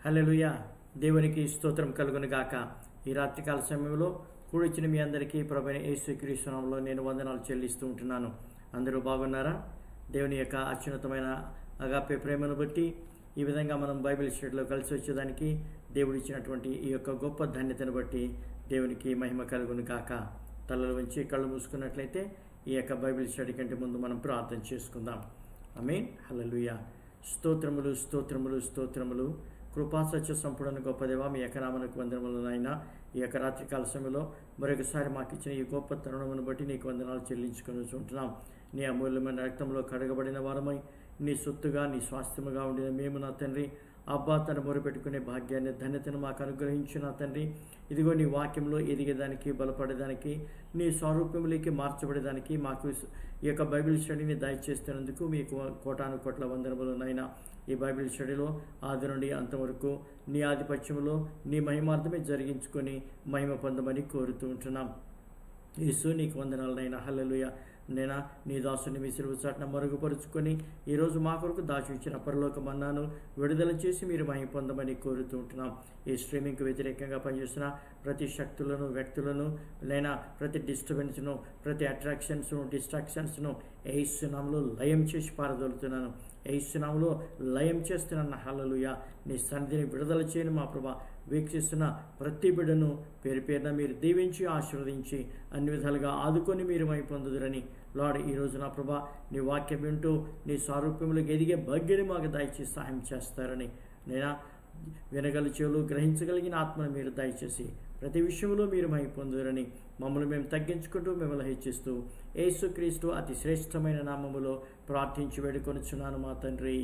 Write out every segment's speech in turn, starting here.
హల్లెలూయా. దేవునికి స్తోత్రం కలుగును గాక. ఈ రాత్రికాల సమయంలో కూడిచిన మీ అందరికీ ప్రభువైన యేసుక్రీస్తు నామములో నేను వందనాలు చెల్లిస్తూ ఉంటున్నాను. అందరూ బాగున్నారా? దేవుని యొక్క అత్యున్నతమైన అగాపే ప్రేమను బట్టి ఈ విధంగా మనం బైబిల్ స్టడీలో కలిసి వచ్చేదానికి దేవుడు ఇచ్చినటువంటి ఈ యొక్క గొప్ప ధన్యతను బట్టి దేవునికి మహిమ కలుగును గాక. తలలు వంచి కళ్ళు మూసుకున్నట్లయితే ఈ యొక్క బైబిల్ స్టడీ కంటే ముందు మనం ప్రార్థన చేసుకుందాం. ఆమేన్. హల్లెలూయా. స్తోత్రములు స్తోత్రములు స్తోత్రములు. కృపా సత్య సంపూర్ణ గొప్ప దేవ, మీ యొక్క నామమునకు వందనములు నాయన. ఈ యొక్క రాత్రికాల సమయంలో మరొకసారి మాకు ఇచ్చిన ఈ గొప్ప తరుణమును బట్టి నీకు వందనాలు చెల్లించుకొని ఉంటున్నాం. నీ అమూల్యమైన రక్తంలో కడగబడిన వారమై నీ సొత్తుగా నీ స్వాస్థ్యముగా ఉండిన మేము నా తండ్రి అబ్బా తను మొరుపెట్టుకునే భాగ్యాన్ని ధన్యతను మాకు అనుగ్రహించిన తండ్రి, ఇదిగో నీ వాక్యంలో ఎదిగేదానికి బలపడేదానికి నీ స్వరూపంలోకి మార్చబడేదానికి మాకు ఈ యొక్క బైబిల్ స్టడీని దయచేస్తున్నందుకు మీకు కోటాను కోట్ల వందనములు నాయనా. ఈ బైబిల్ స్టడీలో ఆది నుండి అంతవరకు నీ ఆధిపత్యంలో నీ మహిమార్థమే జరిగించుకొని మహిమ పొందమని కోరుతూ ఉంటున్నాం. యేసు నీకు వందనాలనైనా. హల్లెలూయా. నేనా నీ దాసుని మీ సిలువ చాటున మరుగుపరుచుకొని ఈరోజు మా కొరకు దాచి ఇచ్చిన పరలోక మన్నాను విడుదల చేసి మీరు మహిమ పొందమని కోరుతూ ఉంటున్నాం. ఈ స్ట్రీమింగ్కి వ్యతిరేకంగా పనిచేస్తున్న ప్రతి శక్తులను వ్యక్తులను లేనా ప్రతి డిస్టర్బెన్స్ను ప్రతి అట్రాక్షన్స్ను డిస్ట్రాక్షన్స్ను యేసు నామములో లయం చేసి పారదోలుతున్నాను. యేసు నామములో లయం చేస్తున్నాను. హల్లెలూయా. నీ సన్నిధిని విడుదల చేయని మా ప్రభా, వీక్షిస్తున్న ప్రతి బిడ్డను పేరు పేరున మీరు దీవించి ఆశీర్వదించి అన్ని విధాలుగా ఆదుకొని మీరు మహిమ పొందుదురని లార్డ్, ఈరోజు నా ప్రభా నీ వాక్యం వింటూ నీ స్వరూపంలోకి ఎదిగే భాగ్యాన్ని మాకు దయచేసి సాయం చేస్తారని నేనా వినగల చెవులు గ్రహించగలిగిన ఆత్మను మీరు దయచేసి ప్రతి విషయంలో మీరు మహిమ పొందురని మమ్మల్ని మేము తగ్గించుకుంటూ మిమ్మల్ని హెచ్చిస్తూ యేసుక్రీస్తు అతి శ్రేష్టమైన నామములో ప్రార్థించి వేడుకొనుచున్నాను మా తండ్రి.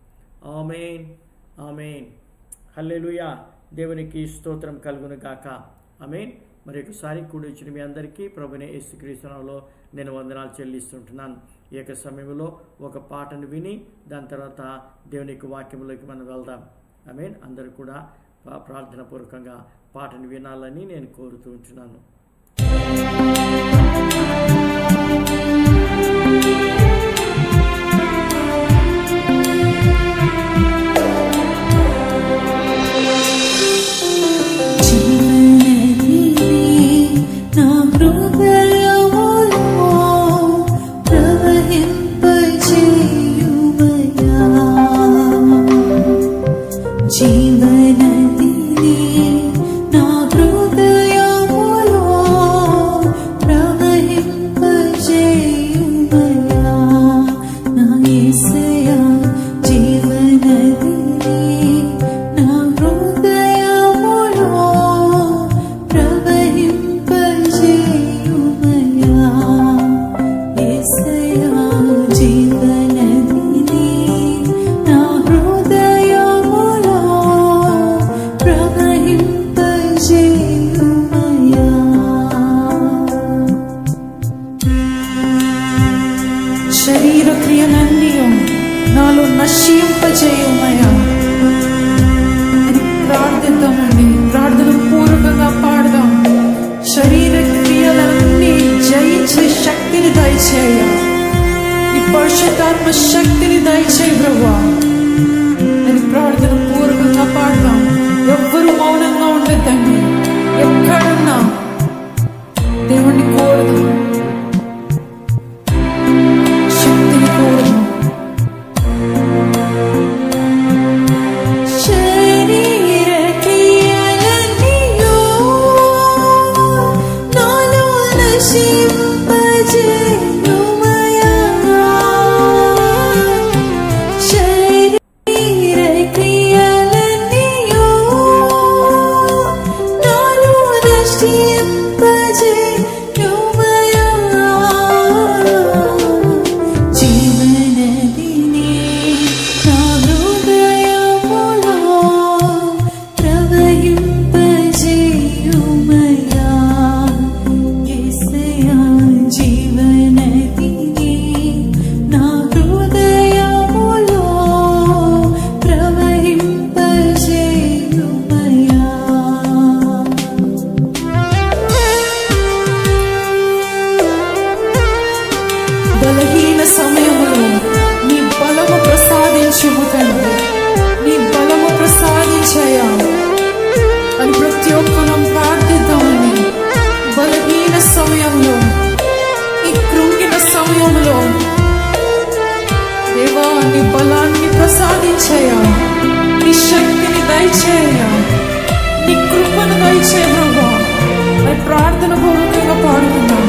ఆమేన్ ఆమేన్. హల్లెలూయా. దేవునికి స్తోత్రం కలుగును గాక. ఆమేన్. మరి ఒకసారి కూడి వచ్చిన మీ అందరికీ ప్రభువైన యేసుక్రీస్తు నామములో నేను వందనాలు చెల్లిస్తుంటున్నాను. ఈ యొక్క సమయంలో ఒక పాటను విని దాని తర్వాత దేవుని యొక్క వాక్యంలోకి మనం వెళ్దాం. ఆమేన్. అందరూ కూడా ప్రార్థన పూర్వకంగా పాటను వినాలని నేను కోరుతూ ఉంటున్నాను. ప్రవహింపజేయుమయా నీ బలాన్ని ప్రసాదించయ్యా, నీ శక్తిని దయచేయ్యా, నీ కృపను దయచేయ ప్రభువా. మరి ప్రార్థన పూర్వకంగా పాడుతున్నాను.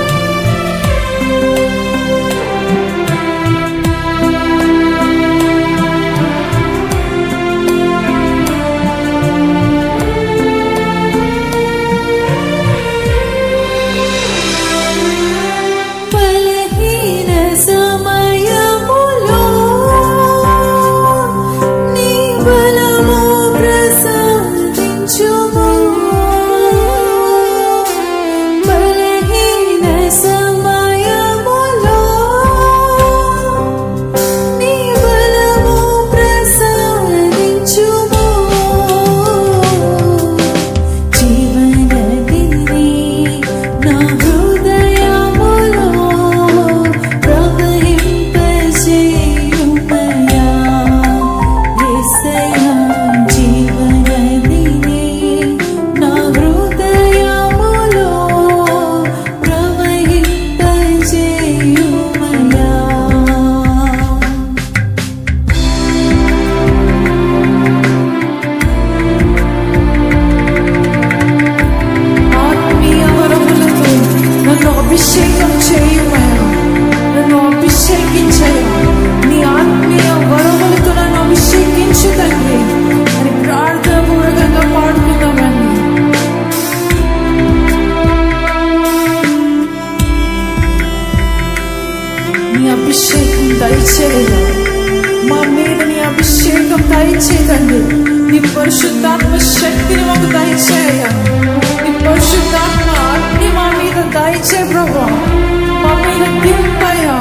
పరిశుద్ధాత్మ శక్తిని మాకు దయచేయ, నీ పరిశుద్ధాత్మ అగ్ని మా మీద దయచే ప్రభువా, మా మీద దింపయ్యా.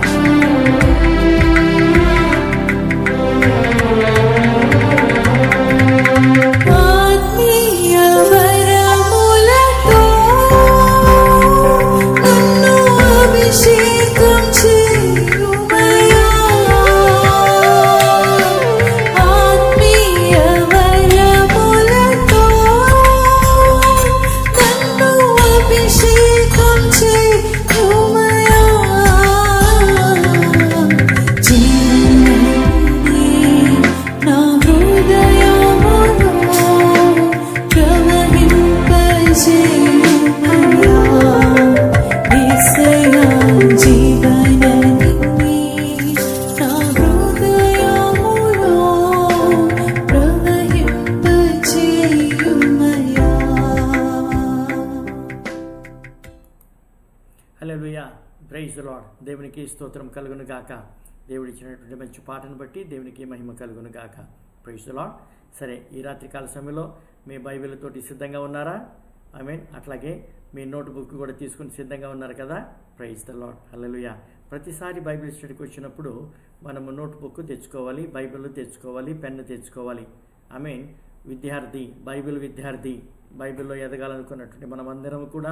Praise the lord. దేవునికి స్తోత్రం కలుగును గాక. దేవుడు ఇచ్చినటువంటి మంచి పాటను బట్టి దేవునికి మహిమ కలుగును గాక. Praise the Lord. సరే, ఈ రాత్రికాల సమయంలో మీ బైబిల్ తోటి సిద్ధంగా ఉన్నారా? అట్లాగే మీ నోట్ బుక్ కూడా తీసుకుని సిద్ధంగా ఉన్నారు కదా? Praise the lord. హల్లెలూయా. ప్రతిసారి బైబిల్ స్టడీకి వచ్చినప్పుడు మనము నోట్ బుక్ తెచ్చుకోవాలి, బైబిల్ తెచ్చుకోవాలి, పెన్ను తెచ్చుకోవాలి. విద్యార్థి, బైబిల్ విద్యార్థి, బైబిల్లో ఎదగాలనుకున్నటువంటి మనమందరం కూడా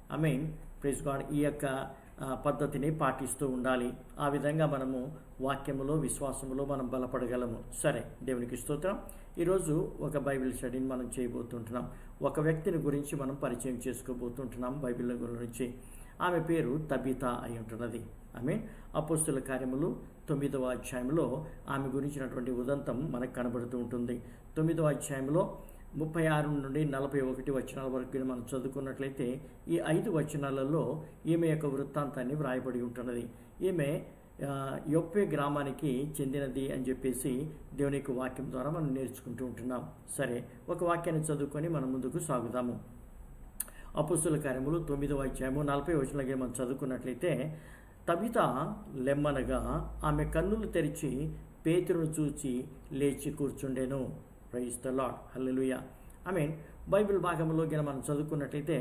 ప్రైజ్ గాడ్ ఈ యొక్క పద్ధతిని పాటిస్తూ ఉండాలి. ఆ విధంగా మనము వాక్యములో, విశ్వాసములో మనం బలపడగలము. సరే, దేవునికి స్తోత్రం. ఈరోజు ఒక బైబిల్ స్టడీని మనం చేయబోతుంటున్నాం. ఒక వ్యక్తిని గురించి మనం పరిచయం చేసుకోబోతుంటున్నాం బైబిల్ గురించి. ఆమె పేరు తబితా అయి ఉంటున్నది. అపోస్తుల కార్యములు 9వ అధ్యాయంలో ఆమె గురించినటువంటి ఉదంతం మనకు కనబడుతూ ఉంటుంది. 9వ అధ్యాయంలో 36 నుండి 41 వచనాల వరకు మనం చదువుకున్నట్లయితే ఈ 5 వచనాలలో ఈమె యొక్క వృత్తాంతాన్ని వ్రాయబడి ఉంటున్నది. ఈమె యొప్పే గ్రామానికి చెందినది అని చెప్పేసి దేవుని యొక్క వాక్యం ద్వారా మనం నేర్చుకుంటూ ఉంటున్నాం. సరే, ఒక వాక్యాన్ని చదువుకొని మనం ముందుకు సాగుదాము. అపోస్తుల కార్యములు 9వ అధ్యాయము 40వ వచనంలో మనం చదువుకున్నట్లయితే, తబితా లెమ్మనగా ఆమె కన్నులు తెరిచి పేతురును చూచి లేచి కూర్చుండెను. Praise the lord. Hallelujah. Bible భాగంలో మనం చదువుకున్నట్లయితే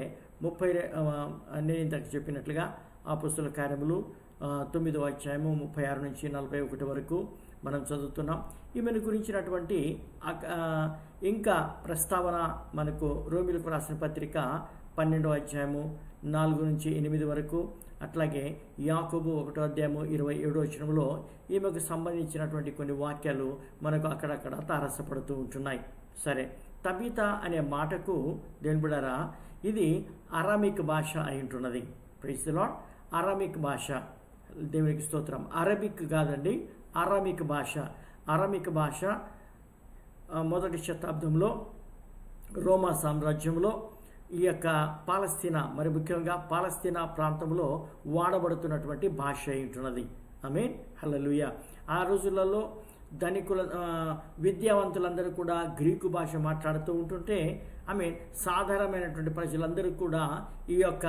నేను ఇంతకు చెప్పినట్లుగా అపోస్తుల కార్యములు 9వ అధ్యాయము 36 నుంచి 41 వరకు మనం చదువుతున్నాం. ఈమెను గురించినటువంటి ఇంకా ప్రస్తావన మనకు రోమిలకు రాసిన పత్రిక 12వ అధ్యాయము 4 నుంచి 8 వరకు, అట్లాగే యాకోబు 1వ అధ్యాయము 27వ వచనంలో ఈమెకు సంబంధించినటువంటి కొన్ని వాక్యాలు మనకు అక్కడక్కడ తారసపడుతూ ఉంటున్నాయి. సరే, తబితా అనే మాటకు దేని బిడ్డారా, ఇది అరామిక్ భాష అయి ఉంటున్నది. Praise the lord. అరామిక్ భాష. దేవునికి స్తోత్రం. అరబిక్ కాదండి, అరామిక్ భాష మొదటి శతాబ్దంలో రోమా సామ్రాజ్యంలో ఈ యొక్క పాలస్తీనా, మరి ముఖ్యంగా పాలస్తీనా ప్రాంతంలో వాడబడుతున్నటువంటి భాష ఉంటున్నది. ఆమేన్, హల్లెలూయా. ఆ రోజులలో ధనికుల విద్యావంతులందరూ కూడా గ్రీకు భాష మాట్లాడుతూ ఉంటుంటే సాధారణమైనటువంటి ప్రజలందరూ కూడా ఈ యొక్క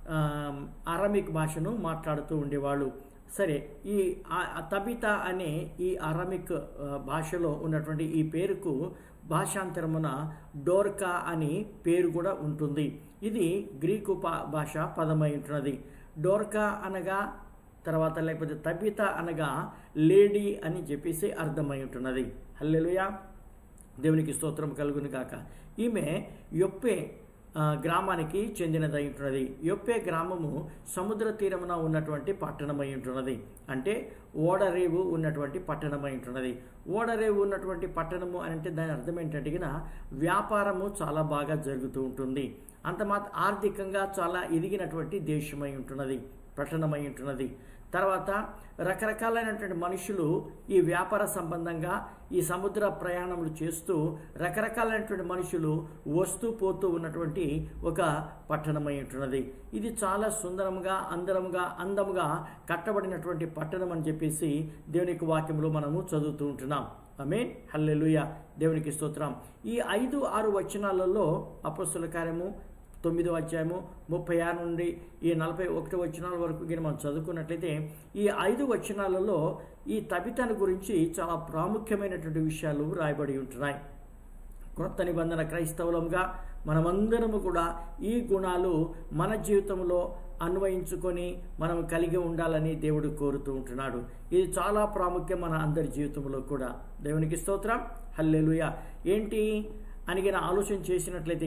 అరామిక్ భాషను మాట్లాడుతూ ఉండేవాళ్ళు. సరే, ఈ తబితా అనే ఈ అరామిక్ భాషలో ఉన్నటువంటి ఈ పేరుకు భాషాంతరమున డోర్కా అని పేరు కూడా ఉంటుంది. ఇది గ్రీకు భాష పదమై ఉంటున్నది. డోర్కా అనగా తర్వాత లేకపోతే తబితా అనగా లేడీ అని చెప్పేసి అర్థమై ఉంటున్నది. హల్లెలూయా, దేవునికి స్తోత్రం కలుగును గాక. ఈమె యొప్పే గ్రామానికి చెందినదై ఉంటున్నది. యొప్పే గ్రామము సముద్ర తీరమున ఉన్నటువంటి పట్టణమై ఉంటున్నది. అంటే ఓడరేవు ఉన్నటువంటి పట్టణమై ఉంటున్నది. ఓడరేవు ఉన్నటువంటి పట్టణము అని అంటే దాని అర్థం ఏంటంటే వ్యాపారము చాలా బాగా జరుగుతూ ఉంటుంది. అంత ఆర్థికంగా చాలా ఎదిగినటువంటి దేశమై ఉంటున్నది, పట్టణమై ఉంటున్నది. తర్వాత రకరకాలైనటువంటి మనుషులు ఈ వ్యాపార సంబంధంగా ఈ సముద్ర ప్రయాణములు చేస్తూ రకరకాలైనటువంటి మనుషులు వస్తూ పోతూ ఉన్నటువంటి ఒక పట్టణమై ఉంటున్నది. ఇది చాలా సుందరముగా అందముగా కట్టబడినటువంటి పట్టణం అని చెప్పేసి దేవునికి వాక్యంలో మనము చదువుతూ ఉంటున్నాం. ఆమేన్, హల్లెలూయా, దేవునికి స్తోత్రం. ఈ 5-6 వచనాలలో అపొస్తలుల కార్యము 9వ అధ్యాయము 36 నుండి ఈ 41 వచనాల వరకు మనం చదువుకున్నట్లయితే ఈ 5 వచనాలలో ఈ తబితాను గురించి చాలా ప్రాముఖ్యమైనటువంటి విషయాలు రాయబడి ఉంటున్నాయి. క్రొత్త నిబంధన క్రైస్తవులంగా మనమందరము కూడా ఈ గుణాలు మన జీవితంలో అన్వయించుకొని మనం కలిగి ఉండాలని దేవుడు కోరుతూ ఉంటున్నాడు. ఇది చాలా ప్రాముఖ్యం మన అందరి జీవితంలో కూడా. దేవునికి స్తోత్రం, హల్లెలూయా. ఏంటి అని ఆలోచన చేసినట్లయితే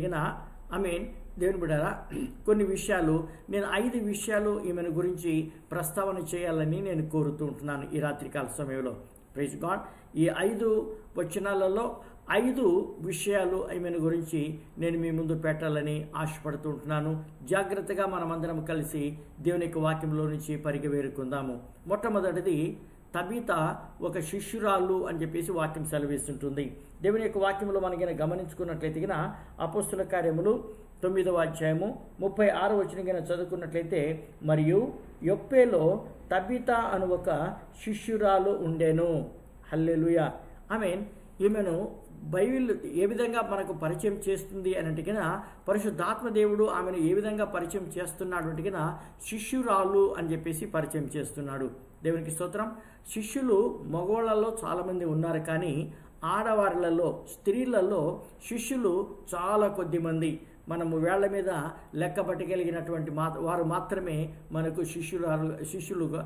దేవుని బిడ్డలారా, కొన్ని విషయాలు నేను 5 విషయాలు ఈమెను గురించి ప్రస్తావన చేయాలని నేను కోరుతూ ఉంటున్నాను ఈ రాత్రికాల సమయంలో. Praise God. ఈ 5 వచనాలలో 5 విషయాలు ఈమెను గురించి నేను మీ ముందు పెట్టాలని ఆశపడుతూ ఉంటున్నాను. జాగ్రత్తగా మనమందరం కలిసి దేవుని యొక్క వాక్యంలో నుంచి పరిగెవేరుకుందాము. మొట్టమొదటిది, తబితా ఒక శిష్యురాలు అని చెప్పేసి వాక్యం సెలవిస్తుంటుంది. దేవుని యొక్క వాక్యంలో మనకి గమనించుకున్నట్లయితే అపొస్తలుల కార్యములు 9వ అధ్యాయము 36వ వచనం చదువుకున్నట్లయితే, మరియు యొప్పేలో తబితా అను ఒక శిష్యురాలు ఉండెను. హల్లెలూయా. ఈమెను బైబిల్ ఏ విధంగా మనకు పరిచయం చేస్తుంది అని అంటే పరిశుద్ధాత్మ దేవుడు ఆమెను ఏ విధంగా పరిచయం చేస్తున్నాడు అంటే శిష్యురాలు అని చెప్పేసి పరిచయం చేస్తున్నాడు. దేవునికి స్తోత్రం. శిష్యులు మగవాళ్ళలో చాలామంది ఉన్నారు, కానీ ఆడవారిలలో, స్త్రీలలో శిష్యులు చాలా కొద్ది మంది. మనము వేళ్ల మీద లెక్క పట్టగలిగినటువంటి వారు మాత్రమే మనకు శిష్యులుగా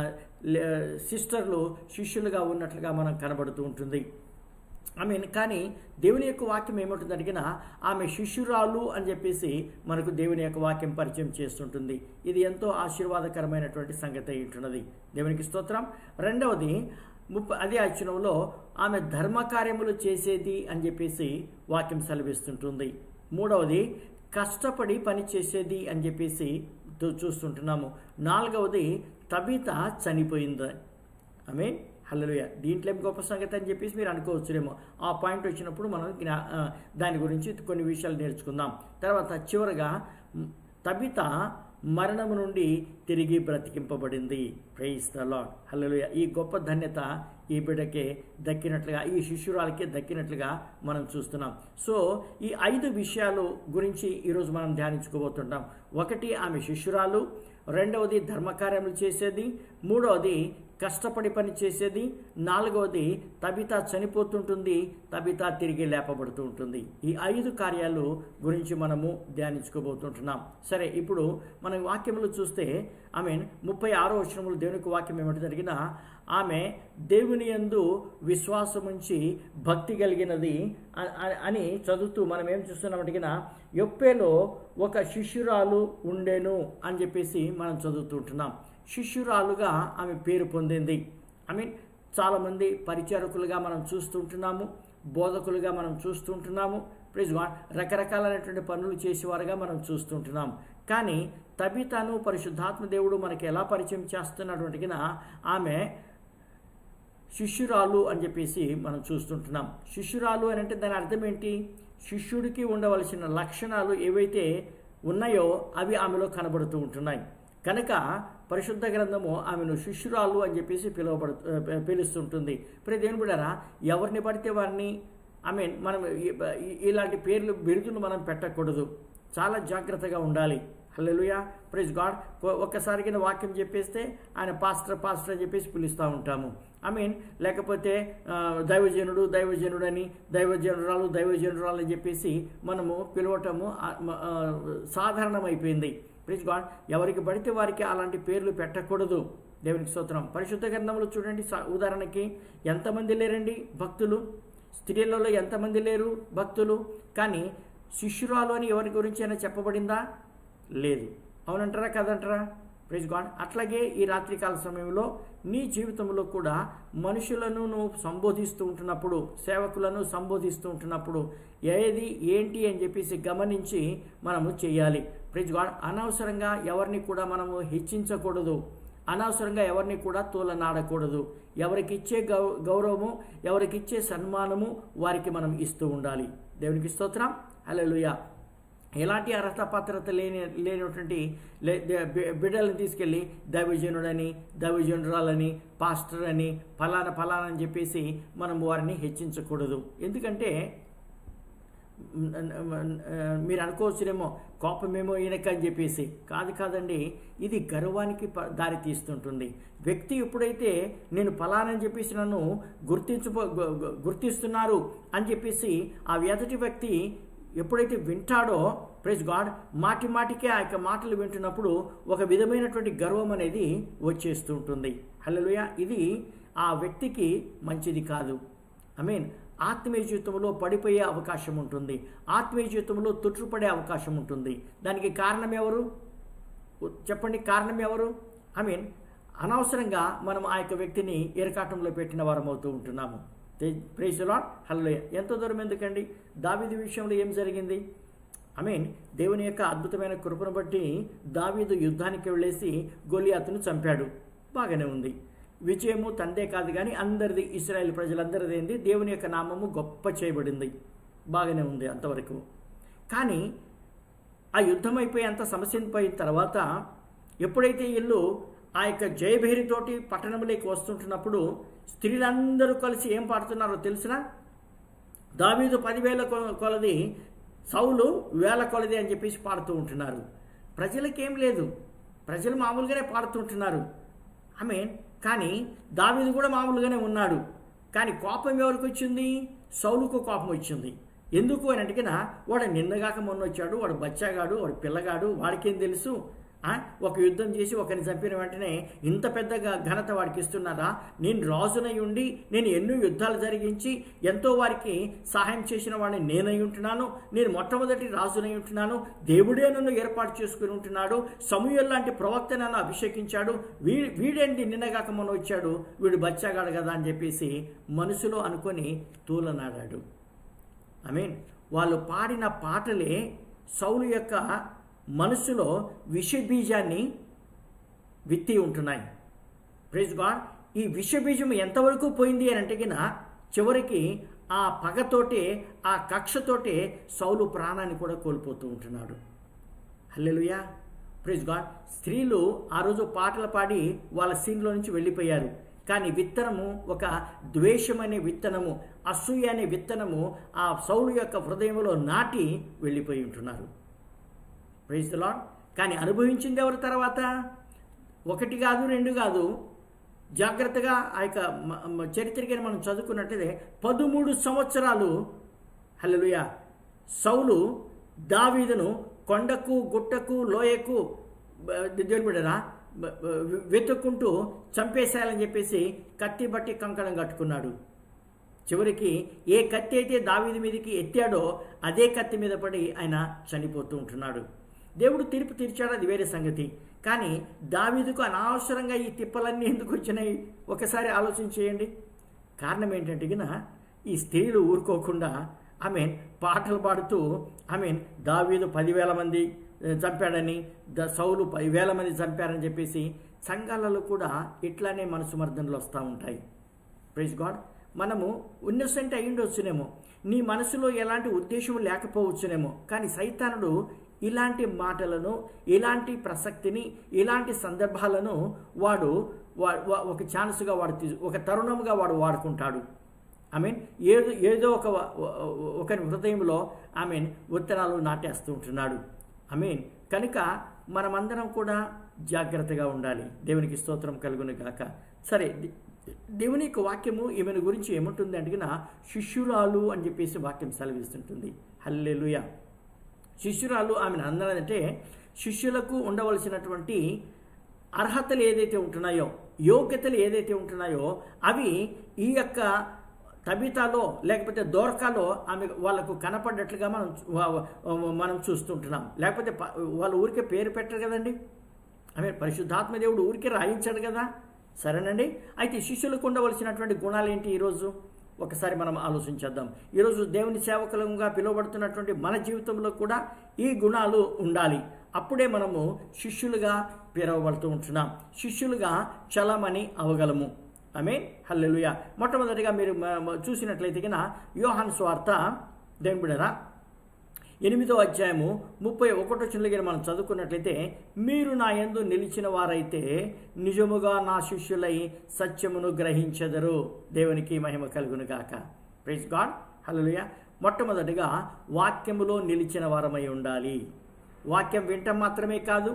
సిస్టర్లు శిష్యులుగా ఉన్నట్లుగా మనం కనబడుతూ ఉంటుంది. కానీ దేవుని యొక్క వాక్యం ఏమంటుందంటే ఆమె శిష్యురాలు అని చెప్పేసి మనకు దేవుని యొక్క వాక్యం పరిచయం చేస్తుంటుంది. ఇది ఎంతో ఆశీర్వాదకరమైనటువంటి సంగతి అయి ఉంటున్నది. దేవునికి స్తోత్రం. రెండవది, అదే వచనంలో ఆమె ధర్మకార్యములు చేసేది అని చెప్పేసి వాక్యం సెలవిస్తుంటుంది. మూడవది, కష్టపడి పని చేసేది అని చెప్పేసి చూస్తుంటున్నాము. నాలుగవది, తబితా చనిపోయింది. హల్లెలూయా. దీంట్లో ఏం గొప్ప సంగతి అని చెప్పేసి మీరు అనుకోవచ్చునేమో. ఆ పాయింట్ వచ్చినప్పుడు మనం దాని గురించి కొన్ని విషయాలు నేర్చుకుందాం. తర్వాత చివరగా తబితా మరణము నుండి తిరిగి బ్రతికింపబడింది. Praise the lord, hallelujah. ఈ గొప్ప ధన్యత ఈ బిడ్డకే దక్కినట్లుగా, ఈ శిష్యురాలకే దక్కినట్లుగా మనం చూస్తున్నాం. సో ఈ 5 విషయాలు గురించి ఈరోజు మనం ధ్యానించుకోబోతుంటాం. ఒకటి, ఆమె శిష్యురాలు. రెండవది, ధర్మకార్యములు చేసేది. మూడవది, కష్టపడి పని చేసేది. నాలుగవది, తబితా చనిపోతుంటుంది, తబితా తిరిగి లేపబడుతూ ఉంటుంది. ఈ 5 కార్యాలు గురించి మనము ధ్యానించుకోబోతుంటున్నాం. సరే, ఇప్పుడు మన వాక్యములు చూస్తే 36వ వచనములు దేవునికి వాక్యం ఏమంటే జరిగిన ఆమె దేవుని యందు విశ్వాసముంచి భక్తి కలిగినది అని చదువుతూ మనం ఏం చూస్తున్నామంటే యొప్పేలో ఒక శిష్యురాలు ఉండెను అని చెప్పేసి మనం చదువుతుంటున్నాం. శిష్యురాలుగా ఆమె పేరు పొందింది. చాలామంది పరిచారకులుగా మనం చూస్తుంటున్నాము, బోధకులుగా మనం చూస్తుంటున్నాము. ప్లీజ్ రకరకాలైనటువంటి పనులు చేసేవారుగా మనం చూస్తుంటున్నాం. కానీ తబితాను పరిశుద్ధాత్మ దేవుడు మనకి ఎలా పరిచయం చేస్తున్నాడు అంటే ఆమె శిష్యురాలు అని చెప్పేసి మనం చూస్తుంటున్నాం. శిష్యురాలు అని అంటే దాని అర్థం ఏంటి? శిష్యుడికి ఉండవలసిన లక్షణాలు ఏవైతే ఉన్నాయో అవి ఆమెలో కనబడుతూ ఉంటున్నాయి. కనుక పరిశుద్ధ గ్రంథము ఆమెను శిష్యురాలు అని చెప్పేసి పిలుస్తుంటుంది. ప్రియ దేవుని బిడ్డలారా, ఎవరిని పడితే వారిని మనం ఇలాంటి పేర్లు బిరుదులు మనం పెట్టకూడదు. చాలా జాగ్రత్తగా ఉండాలి. Hallelujah, praise God. ఒక్కసారి కింద వాక్యం చెప్పేస్తే ఆయన పాస్టర్ అని చెప్పేసి పిలుస్తూ ఉంటాము. లేకపోతే దైవజనుడని, దైవజనురాలు అని చెప్పేసి మనము పిలవటము సాధారణమైపోయింది. Praise God. ఎవరికి పడితే వారికి అలాంటి పేర్లు పెట్టకూడదు. దేవునికి స్తోత్రం. పరిశుద్ధ గ్రంథంలో చూడండి, ఉదాహరణకి ఎంతమంది లేరండి భక్తులు? స్త్రీలలో ఎంతమంది లేరు భక్తులు? కానీ శిష్యురాలు అని ఎవరి గురించి అయినా చెప్పబడిందా? లేదు. అవునంటారా కదంటారా? Praise God. అట్లాగే ఈ రాత్రికాల సమయంలో నీ జీవితంలో కూడా మనుషులను నువ్వు సంబోధిస్తూ ఉంటున్నప్పుడు, సేవకులను సంబోధిస్తూ ఉంటున్నప్పుడు ఏది ఏంటి అని చెప్పేసి గమనించి మనము చేయాలి. Praise God. అనవసరంగా ఎవరిని కూడా మనము హెచ్చించకూడదు. అనవసరంగా ఎవరిని కూడా తోలనాడకూడదు. ఎవరికిచ్చే గౌరవము, ఎవరికిచ్చే సన్మానము వారికి మనం ఇస్తూ ఉండాలి. దేవునికి స్తోత్రం. హల్లెలూయా. ఎలాంటి అర్హత పాత్రత లేనటువంటి బిడ్డలను తీసుకెళ్ళి దైవజనుడని, దైవజనురాలని, పాస్టర్ అని, ఫలానా అని చెప్పేసి మనం వారిని హెచ్చించకూడదు. ఎందుకంటే మీరు అనుకోవచ్చునేమో కోపమేమో ఈయనక అని చెప్పేసి. కాదండి, ఇది గర్వానికి దారి తీస్తుంటుంది. వ్యక్తి ఎప్పుడైతే నేను ఫలానని చెప్పేసి నన్ను గుర్తిస్తున్నారు అని చెప్పేసి ఆ ఎదుటి వ్యక్తి ఎప్పుడైతే వింటాడో, ప్రైజ్ గాడ్, మాటికే ఆ యొక్క మాటలు వింటున్నప్పుడు ఒక విధమైనటువంటి గర్వం అనేది వచ్చేస్తూ ఉంటుంది. హల్లెలూయా. ఇది ఆ వ్యక్తికి మంచిది కాదు. ఆత్మీయ జీవితంలో పడిపోయే అవకాశం ఉంటుంది. ఆత్మీయ జీవితంలో తొట్టుపడే అవకాశం ఉంటుంది. దానికి కారణం ఎవరు చెప్పండి? కారణం ఎవరు? అనవసరంగా మనం ఆ యొక్క వ్యక్తిని ఇరకాటంలో పెట్టిన వారం అవుతూ ఉంటున్నాము. Praise the lord. హల్లెలూయా. ఎంత దూరం ఎందుకండి? దావీదు విషయంలో ఏం జరిగింది? దేవుని యొక్క అద్భుతమైన కృపను బట్టి దావీదు యుద్ధానికి వెళ్ళేసి గొలియాతును చంపాడు. బాగానే ఉంది. విజయము తందే కాదు కానీ అందరిది, ఇశ్రాయేల్ ప్రజలందరిది ఏంది, దేవుని యొక్క నామము గొప్ప చేయబడింది. బాగానే ఉంది అంతవరకు. కానీ ఆ యుద్ధం అయిపోయి అంత సమస్యపోయిన తర్వాత ఎప్పుడైతే వీళ్ళు ఆ యొక్క జయభేరితోటి పట్టణంలోకి వస్తుంటున్నప్పుడు స్త్రీలందరూ కలిసి ఏం పాడుతున్నారో తెలిసినా? దావీదు 10,000 కొలది, సౌలు 1,000 కొలది అని చెప్పేసి పాడుతూ ఉంటున్నారు. ప్రజలకేం లేదు, ప్రజలు మామూలుగానే పాడుతుంటున్నారు. కానీ దావీదు కూడా మామూలుగానే ఉన్నాడు. కానీ కోపం ఎవరికి వచ్చింది? సౌలుకు కోపం వచ్చింది. ఎందుకు అని అంటే, వాడు నిన్నగాక మొన్న వచ్చాడు, వాడు బచ్చాగాడు, వాడు పిల్లగాడు, వాడికేం తెలుసు? ఒక యుద్ధం చేసి ఒకరిని చంపిన వెంటనే ఇంత పెద్ద ఘనత వాడికి ఇస్తున్నారా? నేను రాజునై ఉండి నేను ఎన్నో యుద్ధాలు జరిగించి ఎంతో వారికి సహాయం చేసిన వాడిని నేనై ఉంటున్నాను. నేను మొట్టమొదటి రాజునై ఉంటున్నాను. దేవుడే నన్ను ఏర్పాటు చేసుకుని ఉంటున్నాడు. సమూయేలు లాంటి ప్రవక్త నన్ను అభిషేకించాడు. వీడేంటి నిన్నగాక మొన్న వచ్చాడు, వీడు బచ్చాగాడు కదా అని చెప్పేసి మనసులో అనుకొని తూలనాడాడు. వాళ్ళు పాడిన పాటలే సౌలు యొక్క మనసులో విషబీజాన్ని విత్తి ఉంటున్నాయి. Praise God. ఈ విషబీజం ఎంతవరకు పోయింది అని అంటే చివరికి ఆ పగతోటే, ఆ కక్షతోటే సౌలు ప్రాణాన్ని కూడా కోల్పోతూ ఉంటున్నాడు. Hallelujah, praise God. స్త్రీలు ఆ రోజు పాటలు పాడి వాళ్ళ సీన్లో నుంచి వెళ్ళిపోయారు. కానీ విత్తనము, ఒక ద్వేషం అనే విత్తనము, అసూయ అనే విత్తనము ఆ సౌలు యొక్క హృదయంలో నాటి వెళ్ళిపోయి ఉంటున్నారు. Praise the lord. కానీ అనుభవించింది ఎవరి తర్వాత? 1 కాదు 2 కాదు. జాగ్రత్తగా ఆ యొక్క చరిత్రకి మనం చదువుకున్నట్లయితే 13 సంవత్సరాలు హల్లెలూయా సౌలు దావీదును కొండకు, గుట్టకు, లోయకు దేవుడిరా వెతుక్కుంటూ చంపేసేయాలని చెప్పేసి కత్తి బట్టి కంకణం కట్టుకున్నాడు. చివరికి ఏ కత్తి అయితే దావీదు మీదకి ఎత్తాడో అదే కత్తి మీద పడి ఆయన చనిపోతూ ఉంటున్నాడు. దేవుడు తీర్పు తీర్చాడు, అది వేరే సంగతి. కానీ దావీదుకు అనవసరంగా ఈ తిప్పలన్నీ ఎందుకు వచ్చినాయి? ఒకసారి ఆలోచన చేయండి. కారణం ఏంటంటే ఈ స్త్రీలు ఊరుకోకుండా పాటలు పాడుతూ దావీదు 10,000 మంది చంపాడని, సౌలు 10,000 మంది చంపారని చెప్పేసి సంఘాలలో కూడా ఇట్లానే మనసు మర్దనలు వస్తూ ఉంటాయి. Praise God. మనము ఇన్నోసెంట్ అయి ఉండొచ్చునేమో, నీ మనసులో ఎలాంటి ఉద్దేశం లేకపోవచ్చునేమో, కానీ సైతానుడు ఇలాంటి మాటలను, ఇలాంటి ప్రసక్తిని, ఇలాంటి సందర్భాలను వాడు ఒక ఛాన్స్గా ఒక తరుణంగా వాడు వాడుకుంటాడు. ఏదో ఒకరి హృదయంలో విత్తనాలు నాటేస్తూ ఉంటున్నాడు. కనుక మనమందరం కూడా జాగ్రత్తగా ఉండాలి. దేవునికి స్తోత్రం కలుగును గాక. సరే, దేవుని యొక్క వాక్యము ఈమెను గురించి ఏముంటుంది అంటే శిష్యురాలు అని చెప్పేసి వాక్యం సెలవిస్తుంటుంది. హల్లెలూయా. శిష్యురాలు ఆమెను అందరంటే శిష్యులకు ఉండవలసినటువంటి అర్హతలు ఏదైతే ఉంటున్నాయో, యోగ్యతలు ఏదైతే ఉంటున్నాయో అవి ఈ యొక్క తబితాలో లేకపోతే దోర్కాలో వాళ్ళకు కనపడ్డట్లుగా మనం చూస్తుంటున్నాం. లేకపోతే వాళ్ళు ఊరికే పేరు పెట్టరు కదండి. పరిశుద్ధాత్మ దేవుడు ఊరికే రాయించాడు కదా. సరేనండి. అయితే శిష్యులకు ఉండవలసినటువంటి గుణాలు ఏంటి ఈరోజు ఒకసారి మనం ఆలోచించేద్దాం. ఈరోజు దేవుని సేవకులుగా పిలువబడుతున్నటువంటి మన జీవితంలో కూడా ఈ గుణాలు ఉండాలి. అప్పుడే మనము శిష్యులుగా పిలువబడుతూ ఉంటున్నాం, శిష్యులుగా చలమని అవగలము. హల్లెలూయా. మొట్టమొదటిగా మీరు చూసినట్లయితే యోహాను సువార్త దేవుని బిడ్డలారా 8వ అధ్యాయము 31వ వచనంలో మనం చదువుకున్నట్లయితే, మీరు నా యందు నిలిచిన వారైతే నిజముగా నా శిష్యులై సత్యమును గ్రహించెదరు. దేవునికి మహిమ కలుగును గాక. Praise God. హల్లెలూయా. మొట్టమొదటిగా వాక్యములో నిలిచిన వారమై ఉండాలి. వాక్యం వినటం మాత్రమే కాదు,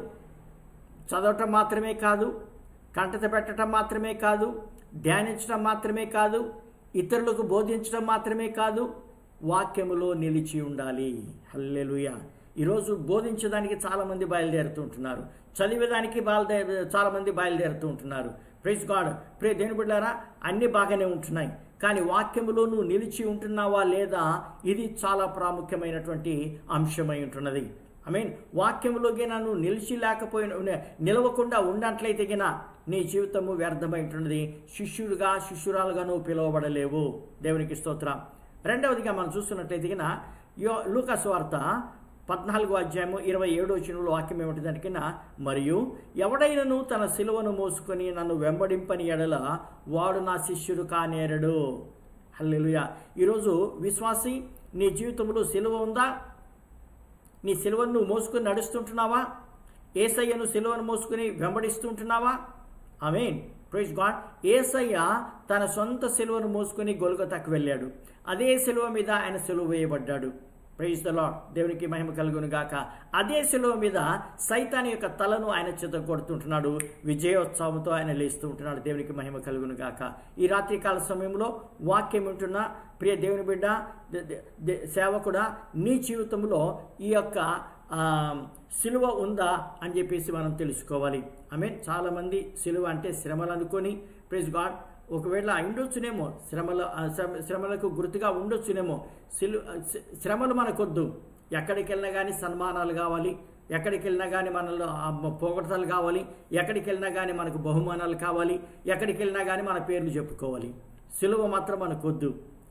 చదవటం మాత్రమే కాదు, కంటత పెట్టడం మాత్రమే కాదు, ధ్యానించడం మాత్రమే కాదు, ఇతరులకు బోధించడం మాత్రమే కాదు, వాక్యములో నిలిచి ఉండాలి. హల్లెలూయా. ఈరోజు బోధించడానికి చాలామంది బయలుదేరుతూ ఉంటున్నారు, చదివేదానికి చాలామంది బయలుదేరుతూ ఉంటున్నారు. Praise God. దేవుని బిడ్డలారా, అన్నీ బాగానే ఉంటున్నాయి, కానీ వాక్యములో నువ్వు నిలిచి ఉంటున్నావా లేదా, ఇది చాలా ప్రాముఖ్యమైనటువంటి అంశమై ఉంటున్నది. వాక్యములోకి నువ్వు నిలవకుండా ఉన్నట్లయితే నీ జీవితము వ్యర్థమై ఉంటున్నది. శిష్యురాలుగా నువ్వు పిలువబడలేవు. దేవునికి స్తోత్రం. రెండవదిగా మనం చూస్తున్నట్లయితే లూకా సువార్త 14వ అధ్యాయము 27వ వచనంలో వాక్యం ఏమిటిదంటే, మరియు ఎవడైనను తన సిలువను మోసుకొని నన్ను వెంబడింపని ఎడల వాడు నా శిష్యుడు కానేరడు. హల్లెలూయా. ఈరోజు విశ్వాసి, నీ జీవితంలో సిలువ ఉందా? నీ సిలువను నువ్వు మోసుకొని నడుస్తుంటున్నావా? యేసయ్యను సిలువను మోసుకొని వెంబడిస్తుంటున్నావా? Praise God. యేసయ్య తన సొంత సిలువను మోసుకొని గొల్గొతాకు వెళ్ళాడు. అదే సిలువ మీద ఆయన సిలువ వేయబడ్డాడు. Praise the lord. దేవునికి మహిమ కలుగును గాక. అదే సిలువ మీద సైతాను యొక్క తలను ఆయన చితగొడుతుంటున్నాడు. విజయోత్సవంతో ఆయన లేస్తూ ఉంటున్నాడు. దేవునికి మహిమ కలుగును గాక. ఈ రాత్రికాల సమయంలో వాక్యం ఉంటున్న ప్రియ దేవుని బిడ్డ, సేవకుడా, నీ జీవితంలో ఈ యొక్క సిలువ ఉందా అని చెప్పేసి మనం తెలుసుకోవాలి. చాలామంది సిలువ అంటే శ్రమలు అనుకొని, ప్రైజ్ గాడ్, ఒకవేళ ఉండొచ్చునేమో, శ్రమలకు గుర్తుగా ఉండొచ్చునేమో. శ్రమలు మనకొద్దు. ఎక్కడికి వెళ్ళినా కానీ సన్మానాలు కావాలి, ఎక్కడికి వెళ్ళినా కానీ మనలో పొగడతలు కావాలి, ఎక్కడికి వెళ్ళినా కానీ మనకు బహుమానాలు కావాలి, ఎక్కడికి వెళ్ళినా కానీ మన పేర్లు చెప్పుకోవాలి. సిలువ మాత్రం మనకొద్దు.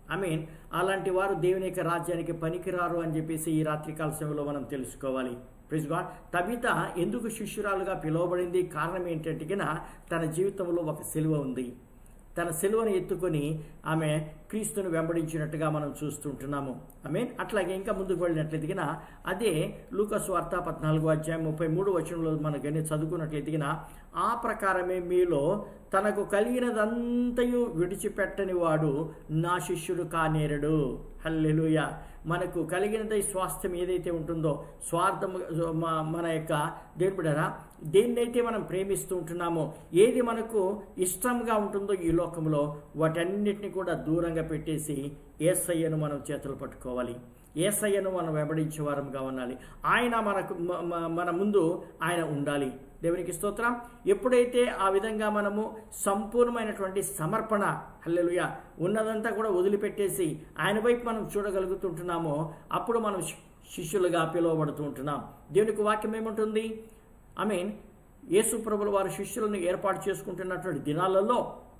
అలాంటి వారు దేవుని యొక్క రాజ్యానికి పనికిరారు అని చెప్పేసి ఈ రాత్రికాల సమయంలో మనం తెలుసుకోవాలి. Praise God. తబిత ఎందుకు శిష్యురాలుగా పిలువబడింది? కారణం ఏంటంటే తన జీవితంలో ఒక సిలువ ఉంది. తన సిలువను ఎత్తుకొని ఆమె క్రీస్తును వెంబడించినట్టుగా మనం చూస్తుంటున్నాము. అట్లాగే ఇంకా ముందుకు వెళ్ళినట్లయితే అదే లూకా సువార్త 14వ అధ్యాయం 33వ వచనంలో మనం కానీ చదువుకున్నట్లయితే ఆ ప్రకారమే మీలో తనకు కలిగినదంతయు విడిచిపెట్టని వాడు నా శిష్యుడు కానేరడు. హల్లెలూయా. మనకు కలిగినది స్వాస్థ్యం ఏదైతే ఉంటుందో, స్వార్థము, మన యొక్క దేవుని బిడ్డలారా, దేన్నైతే మనం ప్రేమిస్తూ ఉంటున్నామో, ఏది మనకు ఇష్టంగా ఉంటుందో ఈ లోకంలో, వాటన్నిటిని కూడా దూరంగా పెట్టేసి యేసయ్యను మనం చేతులు పట్టుకోవాలి. యేసయ్యను మనం వెంబడించే వారంగా ఉండాలి. ఆయన మన ముందు ఆయన ఉండాలి. దేవునికి స్తోత్రం. ఎప్పుడైతే ఆ విధంగా మనము సంపూర్ణమైనటువంటి సమర్పణ, హల్లెలూయా, ఉన్నదంతా కూడా వదిలిపెట్టేసి ఆయన వైపు మనం చూడగలుగుతుంటున్నామో, అప్పుడు మనం శిష్యులుగా పిలువబడుతూ ఉంటున్నాం. దేవునికి వాక్యం ఏముంటుంది? యేసు ప్రభుల వారు శిష్యులను ఏర్పాటు చేసుకుంటున్నటువంటి దినాలలో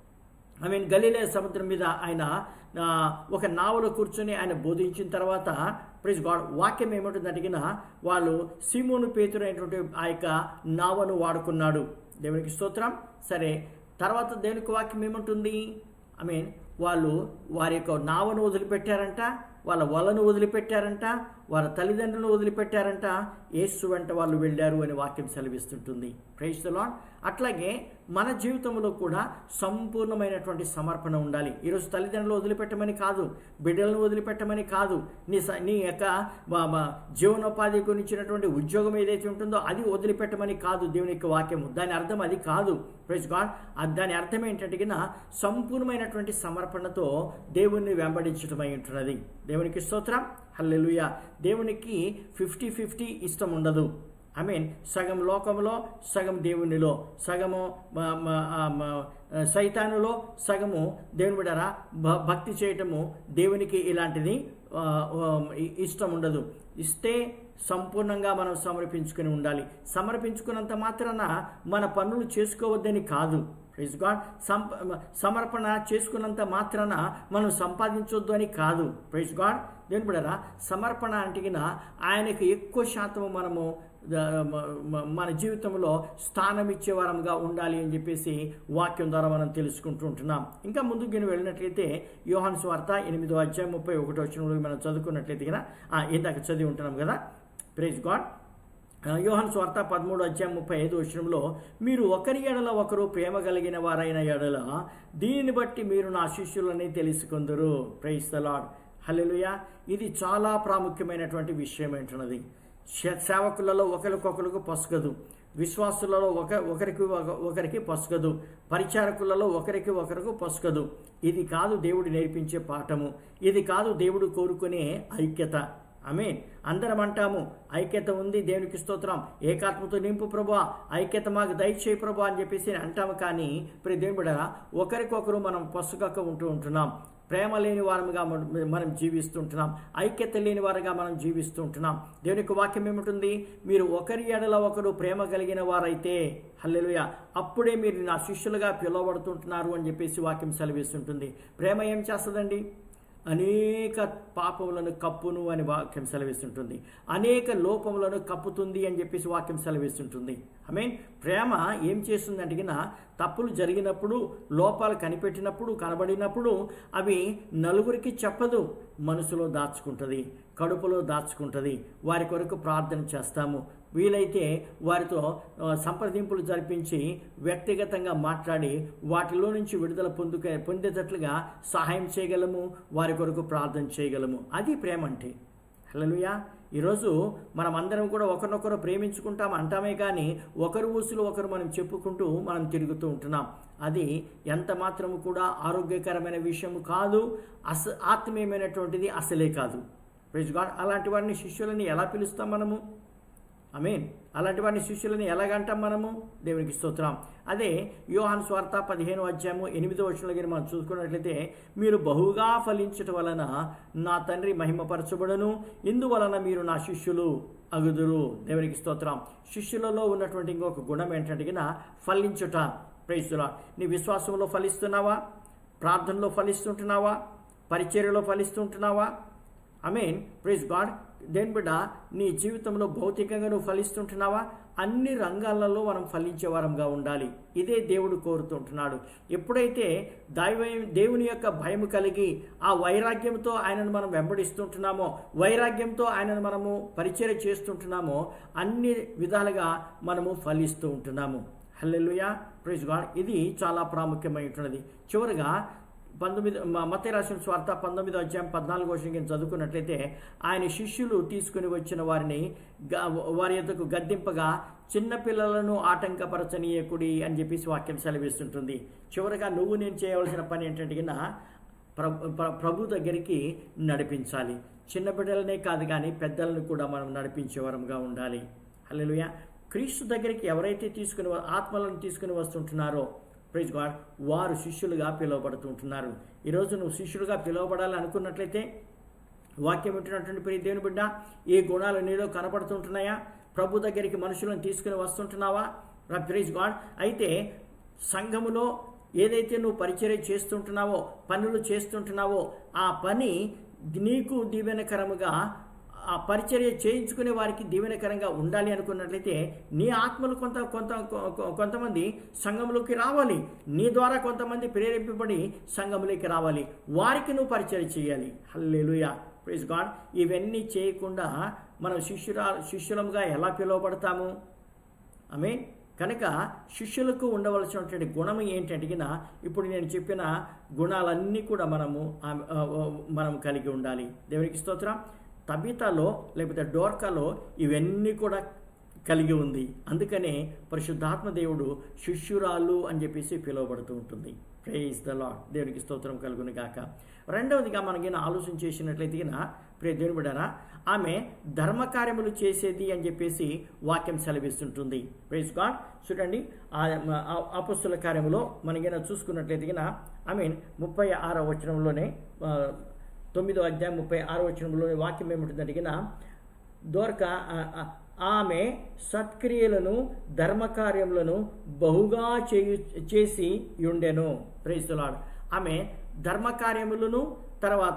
గలిలయ సముద్రం మీద ఆయన ఒక నావలో కూర్చొని ఆయన బోధించిన తర్వాత, ప్రైజ్ గాడ్, వాక్యం ఏమంటుందంటే వాళ్ళు సీమోను పేతురు అయినటువంటి ఆ యొక్క నావను వాడుకున్నాడు. దేవునికి స్తోత్రం. సరే, తర్వాత దేవునికి వాక్యం ఏమంటుంది? వాళ్ళు వారి యొక్క నావను వదిలిపెట్టారంట, వాళ్ళ వలను వదిలిపెట్టారంట, వారి తల్లిదండ్రులను వదిలిపెట్టారంట, యేసు వెంట వాళ్ళు వెళ్ళారు అని వాక్యం సెలవిస్తుంటుంది. Praise the lord. అట్లాగే మన జీవితంలో కూడా సంపూర్ణమైనటువంటి సమర్పణ ఉండాలి. ఈరోజు తల్లిదండ్రులు వదిలిపెట్టమని కాదు, బిడ్డలను వదిలిపెట్టమని కాదు, నీ యొక్క జీవనోపాధి గురించినటువంటి ఉద్యోగం ఏదైతే ఉంటుందో అది వదిలిపెట్టమని కాదు దేవుని యొక్క వాక్యము. దాని అర్థం అది కాదు. Praise God. దాని అర్థం ఏంటంటే సంపూర్ణమైనటువంటి సమర్పణతో దేవుణ్ణి వెంబడించటమై ఉంటున్నది. దేవునికి స్తోత్రం. హల్లెలూయా. దేవునికి 50-50 ఇష్టం ఉండదు. ఐ మీన్ సగం లోకంలో, సగం దేవునిలో, సగము సైతానులో, సగము దేవుని బిడ్డరా భక్తి చేయటము దేవునికి ఇలాంటిది ఇష్టం ఉండదు. ఇస్తే సంపూర్ణంగా మనం సమర్పించుకుని ఉండాలి. సమర్పించుకున్నంత మాత్రాన మన పనులు చేసుకోవద్దని కాదు. Praise god. సమర్పణ చేసుకున్నంత మాత్రాన మనం సంపాదించొద్దు అని కాదు. Praise God. దేవుని బిడ్డరా సమర్పణ అంటే ఆయనకు ఎక్కువ శాతం మనము మన జీవితంలో స్థానం ఇచ్చేవారంగా ఉండాలి అని చెప్పేసి వాక్యం ద్వారా మనం తెలుసుకుంటూ ఉంటున్నాం. ఇంకా ముందుకు వెళ్ళినట్లయితే యోహాను సువార్త 8వ అధ్యాయం 31వ వచనంలో మనం చదువుకున్నట్లయితే ఇందాక చదివి ఉంటున్నాం కదా. Praise god. యోహాను సువార్త 13వ అధ్యాయం 35వ వచనంలో, మీరు ఒకరి ఎడల ఒకరు ప్రేమ కలిగిన వారైన ఎడల దీనిని బట్టి మీరు నా శిష్యులని తెలుసుకుందరు. Praise the lord. హల్లెలూయా. ఇది చాలా ప్రాముఖ్యమైనటువంటి విషయం ఏంటున్నది. సేవకులలో ఒకరికొకరికి పసుగదు, విశ్వాసులలో ఒకరికి పసుగదు, పరిచారకులలో ఒకరికి పసుగదు. ఇది కాదు దేవుడు నేర్పించే పాఠము. ఇది కాదు దేవుడు కోరుకునే ఐక్యత. ఆమేన్. అందరం అంటాము ఐక్యత ఉంది, దేవునికి స్తోత్రం, ఏకాత్మతో నింపు ప్రభువా, ఐక్యత మాకు దయచేయి ప్రభువా అని చెప్పేసి అంటాము. కానీ ప్రియ దేవుని బిడ్డలారా ఒకరికొకరు మనం పసుగక ఉంటున్నాం. ప్రేమ లేని వారముగా మనం జీవిస్తుంటున్నాం. ఐక్యత లేని వారుగా మనం జీవిస్తుంటున్నాం. దేవునికి వాక్యం ఏమిటి? మీరు ఒకరి ఎడల ఒకరు ప్రేమ కలిగిన వారైతే, హల్లెలూయా, అప్పుడే మీరు నా శిష్యులుగా పిలువబడుతుంటున్నారు అని చెప్పేసి వాక్యం సెలవిస్తుంటుంది. ప్రేమ ఏం చేస్తుందండి? అనేక పాపములను కప్పును అని వాక్యం సెలవిస్తుంటుంది. అనేక లోపములను కప్పుతుంది అని చెప్పేసి వాక్యం సెలవిస్తుంటుంది. ఐ మీన్ ప్రేమ ఏం చేస్తుందంటే తప్పులు జరిగినప్పుడు, లోపాలు కనిపెట్టినప్పుడు, కనబడినప్పుడు అవి నలుగురికి చెప్పదు, మనసులో దాచుకుంటుంది, కడుపులో దాచుకుంటుంది. వారి కొరకు ప్రార్థన చేస్తాము. వీలైతే వారితో సంప్రదింపులు జరిపించి వ్యక్తిగతంగా మాట్లాడి వాటిలో నుంచి విడుదల పొందేటట్లుగా సహాయం చేయగలము, వారి కొరకు ప్రార్థన చేయగలము. అది ప్రేమ అంటే. హల్లెలూయా. ఈరోజు మనం అందరం కూడా ఒకరినొకరు ప్రేమించుకుంటాం అంటామే కానీ ఒకరు ఊసులు ఒకరు మనం చెప్పుకుంటూ మనం తిరుగుతూ ఉంటున్నాం. అది ఎంత మాత్రము కూడా ఆరోగ్యకరమైన విషయం కాదు, ఆత్మీయమైనటువంటిది అసలే కాదు. Praise god. అలాంటి వారిని శిష్యులని ఎలా పిలుస్తాం మనము? ఆమేన్. అలాంటి వారిని శిష్యులని ఎలాగంటాం మనము? దేవునికి స్తోత్రం. అదే యోహాను సువార్త 15వ అధ్యాయము 8వ వచనంలో మనం చూసుకున్నట్లయితే, మీరు బహుగా ఫలించటం వలన నా తండ్రి మహిమపరచబడును, ఇందువలన మీరు నా శిష్యులు అగుదురు. దేవునికి స్తోత్రం. శిష్యులలో ఉన్నటువంటి ఇంకొక గుణం ఏంటంటే ఫలించుట. Praise the lord. నీ విశ్వాసంలో ఫలిస్తున్నావా? ప్రార్థనలో ఫలిస్తుంటున్నావా? పరిచర్యలో ఫలిస్తుంటున్నావా? ఆమేన్. Praise God. దేని బిడ్డ నీ జీవితంలో భౌతికంగా నువ్వు ఫలిస్తుంటున్నావా? అన్ని రంగాలలో మనం ఫలించే వారంగా ఉండాలి. ఇదే దేవుడు కోరుతుంటున్నాడు. ఎప్పుడైతే దేవుని యొక్క భయం కలిగి ఆ వైరాగ్యంతో ఆయనను మనం వెంబడిస్తుంటున్నామో, వైరాగ్యంతో ఆయనను మనము పరిచర్య చేస్తుంటున్నామో, అన్ని విధాలుగా మనము ఫలిస్తూ ఉంటున్నాము. హల్లెలూయా. Praise god. ఇది చాలా ప్రాముఖ్యమైనటువంటిది. చివరిగా మత్తయి రాసిన సువార్త 19వ అధ్యాయం 14వ వచనం చదువుకున్నట్లయితే, ఆయన శిష్యులు తీసుకుని వచ్చిన వారిని వారి యొద్దకు గద్దింపగా చిన్నపిల్లలను ఆటంకపరచనీయకుడి అని చెప్పేసి వాక్యం సెలవిస్తుంటుంది. చివరిగా నువ్వు నేను చేయవలసిన పని ఏంటంటే ప్రభు దగ్గరికి నడిపించాలి. చిన్న బిడ్డలనే కాదు కానీ పెద్దలను కూడా మనం నడిపించేవారంగా ఉండాలి. హల్లెలూయా. క్రీస్తు దగ్గరికి ఎవరైతే ఆత్మలను తీసుకుని వస్తుంటున్నారో, ప్రైజ్ గాడ్, వారు శిష్యులుగా పిలువబడుతుంటున్నారు. ఈరోజు నువ్వు శిష్యులుగా పిలువబడాలి అనుకున్నట్లయితే వాక్యం వింటున్నటువంటి ప్రియ దేవుని బిడ్డ, ఏ గుణాలు నీలో కనపడుతుంటున్నాయా? ప్రభు దగ్గరికి మనుషులను తీసుకుని వస్తుంటున్నావా? Praise god. అయితే సంఘములో ఏదైతే నువ్వు పరిచర్య చేస్తుంటున్నావో, పనులు చేస్తుంటున్నావో, ఆ పని నీకు దీవెనకరముగా ఆ పరిచర్య చేయించుకునే వారికి దీవెనకరంగా ఉండాలి అనుకున్నట్లయితే నీ ఆత్మలు కొంతమంది సంఘంలోకి రావాలి, నీ ద్వారా కొంతమంది ప్రేరేపింపబడి సంఘంలోకి రావాలి, వారికి నువ్వు పరిచర్య చేయాలి. Hallelujah, praise god. ఇవన్నీ చేయకుండా మనం శిష్యులముగా ఎలా పిలువబడతాము? ఆమేన్. కనుక శిష్యులకు ఉండవలసినటువంటి గుణం ఏంటంటే ఇప్పుడు నేను చెప్పిన గుణాలన్నీ కూడా మనం కలిగి ఉండాలి. దేవునికి స్తోత్రం. తబితాలో లేకపోతే డోర్కాలో ఇవన్నీ కూడా కలిగి ఉంది. అందుకనే పరిశుద్ధాత్మ దేవుడు శిష్యురాలు అని చెప్పేసి పిలువబడుతూ ఉంటుంది. Praise the lord. దేవునికి స్తోత్రం కలుగును గాక. రెండవదిగా మనకి ఆలోచన చేసినట్లయితే ప్రియ దేవుని బిడ్డలారా, ఆమె ధర్మకార్యములు చేసేది అని చెప్పేసి వాక్యం సెలవిస్తుంటుంది. Praise God. చూడండి, అపొస్తలుల కార్యములో మనకైనా చూసుకున్నట్లయితే ఆమె 36వ వచనంలోనే 9వ అధ్యాయం 36వ వచనంలోనే వాక్యం ఏమిటంటే దోర్క ఆమె సత్క్రియలను ధర్మకార్యములను బహుగా చేసి ఉండెను. Praise the lord. ఆమె ధర్మకార్యములను తర్వాత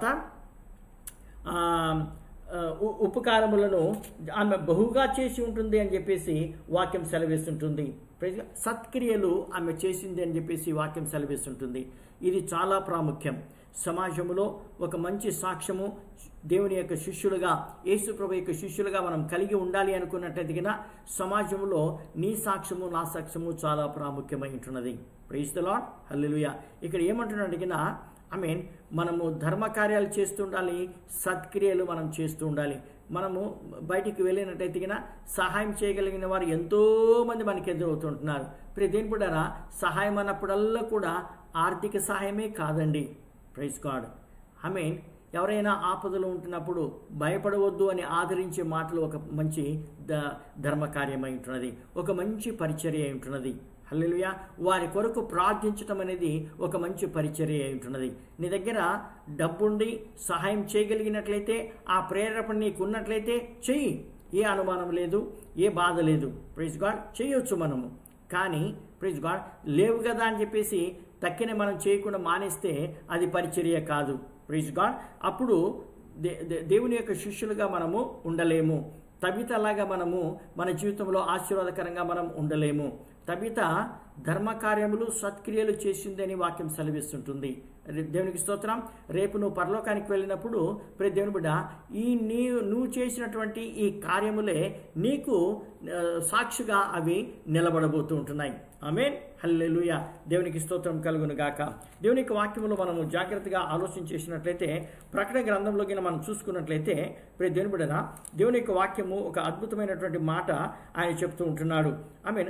ఉపకారములను ఆమె బహుగా చేసి ఉంటుంది అని చెప్పేసి వాక్యం సెలవిస్తుంటుంది. సత్క్రియలు ఆమె చేసింది అని చెప్పేసి వాక్యం సెలవిస్తుంటుంది. ఇది చాలా ప్రాముఖ్యం. సమాజంలో ఒక మంచి సాక్ష్యము దేవుని యొక్క శిష్యులుగా, యేసు ప్రభు యొక్క శిష్యులుగా మనం కలిగి ఉండాలి అనుకున్నట్లయితే సమాజంలో నీ సాక్ష్యము నా సాక్ష్యము చాలా ప్రాముఖ్యమై ఉంటున్నది. Praise the lord. హల్లెలూయా. ఇక్కడ ఏమంటున్నాడు మనము ధర్మకార్యాలు చేస్తుండాలి, సత్క్రియలు మనం చేస్తూ ఉండాలి. మనము బయటికి వెళ్ళినట్టయితే సహాయం చేయగలిగిన వారు ఎంతోమంది మనకి ఎదురవుతుంటున్నారు. ప్రియ దేవుని బిడ్డలారా, సహాయం అన్నప్పుడల్లా కూడా ఆర్థిక సహాయమే కాదండి. Praise god. ఎవరైనా ఆపదలు ఉంటున్నప్పుడు భయపడవద్దు అని ఆదరించే మాటలు ఒక మంచి ధర్మకార్యమై ఉంటున్నది, ఒక మంచి పరిచర్య అయి ఉంటున్నది. హల్లెలూయా. వారి కొరకు ప్రార్థించటం అనేది ఒక మంచి పరిచర్య అయి ఉంటున్నది. నీ దగ్గర డబ్బుండి సహాయం చేయగలిగినట్లయితే, ఆ ప్రేరేపణ నీకు ఉన్నట్లయితే చెయ్యి. ఏ అనుమానం లేదు, ఏ బాధ లేదు. Praise god. చేయొచ్చు మనము. కానీ ప్రైజ్ గాడ్, లేవు కదా అని చెప్పేసి తక్కిన మనం చేయకుండా మానేస్తే అది పరిచర్య కాదు. Praise god. అప్పుడు దేవుని యొక్క శిష్యులుగా మనము ఉండలేము. తబితలాగా మనము మన జీవితంలో ఆశీర్వాదకరంగా మనం ఉండలేము. తబిత ధర్మకార్యములు సత్క్రియలు చేసిందని వాక్యం సెలవిస్తుంటుంది. దేవునికి స్తోత్రం. రేపు నువ్వు పరలోకానికి వెళ్ళినప్పుడు ప్రతి దేవుని బిడ్డ నువ్వు చేసినటువంటి ఈ కార్యములే నీకు సాక్షిగా అవి నిలబడబోతూ ఉంటున్నాయి. ఆమేన్. హల్లెలూయా. దేవునికి స్తోత్రం కలుగును గాక. దేవుని యొక్క వాక్యములో మనము జాగ్రత్తగా ఆలోచన చేసినట్లయితే, ప్రకటన గ్రంథంలోకి మనం చూసుకున్నట్లయితే ప్రతి దేవుని బిడ్డ దేవుని యొక్క వాక్యము ఒక అద్భుతమైనటువంటి మాట ఆయన చెప్తూ ఉంటున్నాడు. ఆమేన్.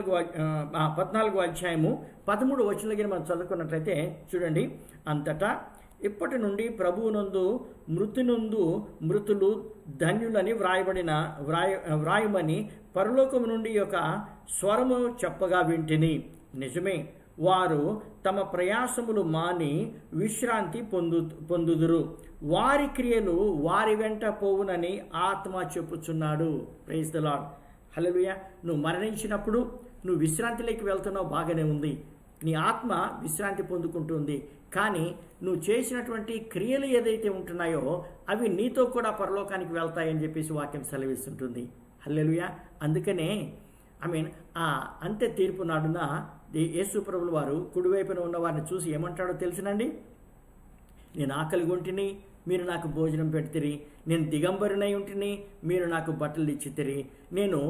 14వ అధ్యాయము 13వ వచనంలోకి మనం చదువుకున్నట్లయితే చూడండి, అంతటా ఇప్పటి నుండి ప్రభువునందు మృతులు ధన్యులని వ్రాయమని పరలోకము నుండి యొక్క స్వరము చెప్పగా వింటిని. నిజమే, వారు తమ ప్రయాసములు మాని విశ్రాంతి పొందుదురు. వారి క్రియలు వారి వెంట పోవునని ఆత్మ చెప్పుచున్నాడు. Praise the lord. హల్లెలూయా. నువ్వు మరణించినప్పుడు నువ్వు విశ్రాంతిలోకి వెళ్తున్నావు, బాగానే ఉంది. నీ ఆత్మ విశ్రాంతి పొందుకుంటుంది. కానీ నువ్వు చేసినటువంటి క్రియలు ఏదైతే ఉంటున్నాయో అవి నీతో కూడా పరలోకానికి వెళ్తాయని చెప్పేసి వాక్యం సెలవిస్తుంటుంది. హల్లెలూయా. అందుకనే అంత్య తీర్పు నాడున యేసు ప్రభువు వారు కుడివైపున ఉన్న వారిని చూసి ఏమంటాడో తెలిసినండి, నేను ఆకలి గొంటిని, మీరు నాకు భోజనం పెడితిరి. నేను దిగంబరునై ఉంటిని, మీరు నాకు బట్టలు ఇచ్చితిరి. నేను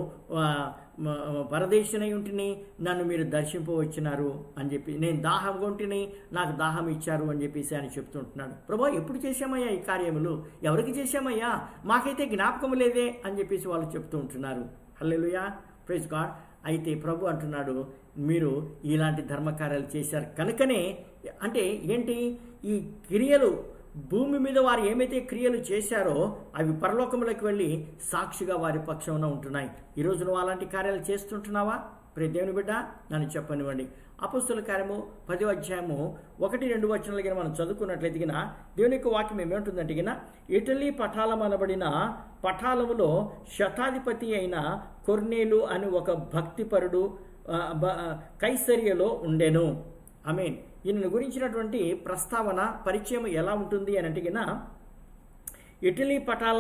పరదేశినై ఉంటిని, నన్ను మీరు దర్శింపవచ్చినారు అని చెప్పి. నేను దాహం కొంటిని, నాకు దాహం ఇచ్చారు అని చెప్పేసి ఆయన చెప్తుంటున్నాడు. ప్రభా, ఎప్పుడు చేశామయ్యా ఈ కార్యములు? ఎవరికి చేశామయ్యా? మాకైతే జ్ఞాపకం లేదే అని చెప్పేసి వాళ్ళు చెప్తూ ఉంటున్నారు. హల్లెలూయా. Praise god. అయితే ప్రభు అంటున్నాడు, మీరు ఇలాంటి ధర్మకార్యాలు చేశారు కనుకనే, అంటే ఏంటి, ఈ క్రియలు భూమి మీద వారు ఏమైతే క్రియలు చేశారో అవి పరలోకంలోకి వెళ్ళి సాక్షిగా వారి పక్షంలో ఉంటున్నాయి. ఈరోజు నువ్వు అలాంటి కార్యాలు చేస్తుంటున్నావా? ప్రియ దేవుని బిడ్డ, నన్ను చెప్పనివ్వండి. అపొస్తలుల కార్యము 10వ అధ్యాయము 1-2 వచనాలు మనం చదువుకున్నట్లయితే దేవుని యొక్క వాక్యం ఏమేంటుందంటే, ఇటలీ పఠాలం అనబడిన పఠాలములో శతాధిపతి అయిన కొర్నేలు అని ఒక భక్తిపరుడు కైసరియలో ఉండెను. ఆమేన్. ఈయన గురించినటువంటి ప్రస్తావన పరిచయం ఎలా ఉంటుంది అని అంటే, ఇటలీ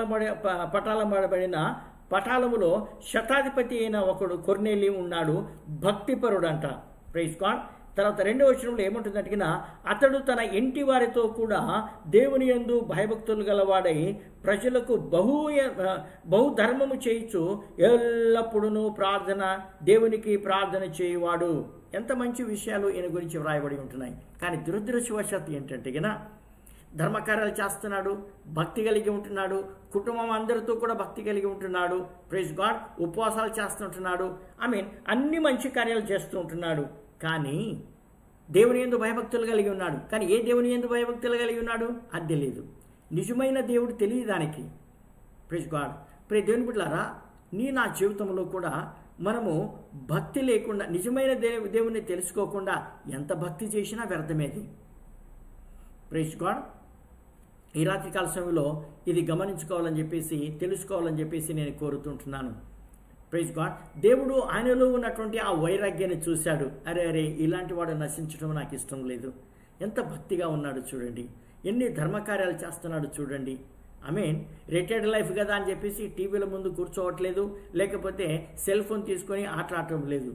పటాలబడిన పటాలములో శతాధిపతి అయిన ఒకడు కొర్నేలి ఉన్నాడు, భక్తిపరుడంట. Praise God. తర్వాత 2వ వచనంలో ఏముంటుందంటే అతడు తన ఇంటి వారితో కూడా దేవుని యందు భయభక్తులు గలవాడై ప్రజలకు బహుధర్మము చేయించు ఎల్లప్పుడూ దేవునికి ప్రార్థన చేయువాడు. ఎంత మంచి విషయాలు ఈయన గురించి వ్రాయబడి ఉంటున్నాయి. కానీ దురదృష్టవశాత్తు ఏంటంటే ధర్మకార్యాలు చేస్తున్నాడు, భక్తి కలిగి ఉంటున్నాడు, కుటుంబం అందరితో కూడా భక్తి కలిగి ఉంటున్నాడు. Praise god. ఉపవాసాలు చేస్తుంటున్నాడు, అన్ని మంచి కార్యాలు చేస్తూ ఉంటున్నాడు. కానీ దేవుని యందు భయభక్తులు కలిగి ఉన్నాడు. కానీ ఏ దేవుని యందు భయభక్తులు కలిగి ఉన్నాడు అది తెలియదు. నిజమైన దేవుడు తెలియదు దానికి. Praise God. ప్రే దేవుని బిడ్డలారా, నా జీవితంలో కూడా మనము భక్తి లేకుండా, నిజమైన దేవుని తెలుసుకోకుండా ఎంత భక్తి చేసినా వ్యర్థమేది. Praise God. ఈ రాత్రికాల సమయంలో ఇది గమనించుకోవాలని చెప్పేసి, తెలుసుకోవాలని చెప్పేసి నేను కోరుతుంటున్నాను. Praise God. దేవుడు ఆయనలో ఉన్నటువంటి ఆ వైరాగ్యాన్ని చూశాడు. అరే ఇలాంటి వాడు నశించడం నాకు ఇష్టం లేదు. ఎంత భక్తిగా ఉన్నాడు చూడండి, ఎన్ని ధర్మకార్యాలు చేస్తున్నాడు చూడండి. రిటైర్డ్ లైఫ్ కదా అని చెప్పేసి టీవీల ముందు కూర్చోవట్లేదు, లేకపోతే సెల్ ఫోన్ తీసుకొని ఆటలాడటం లేదు,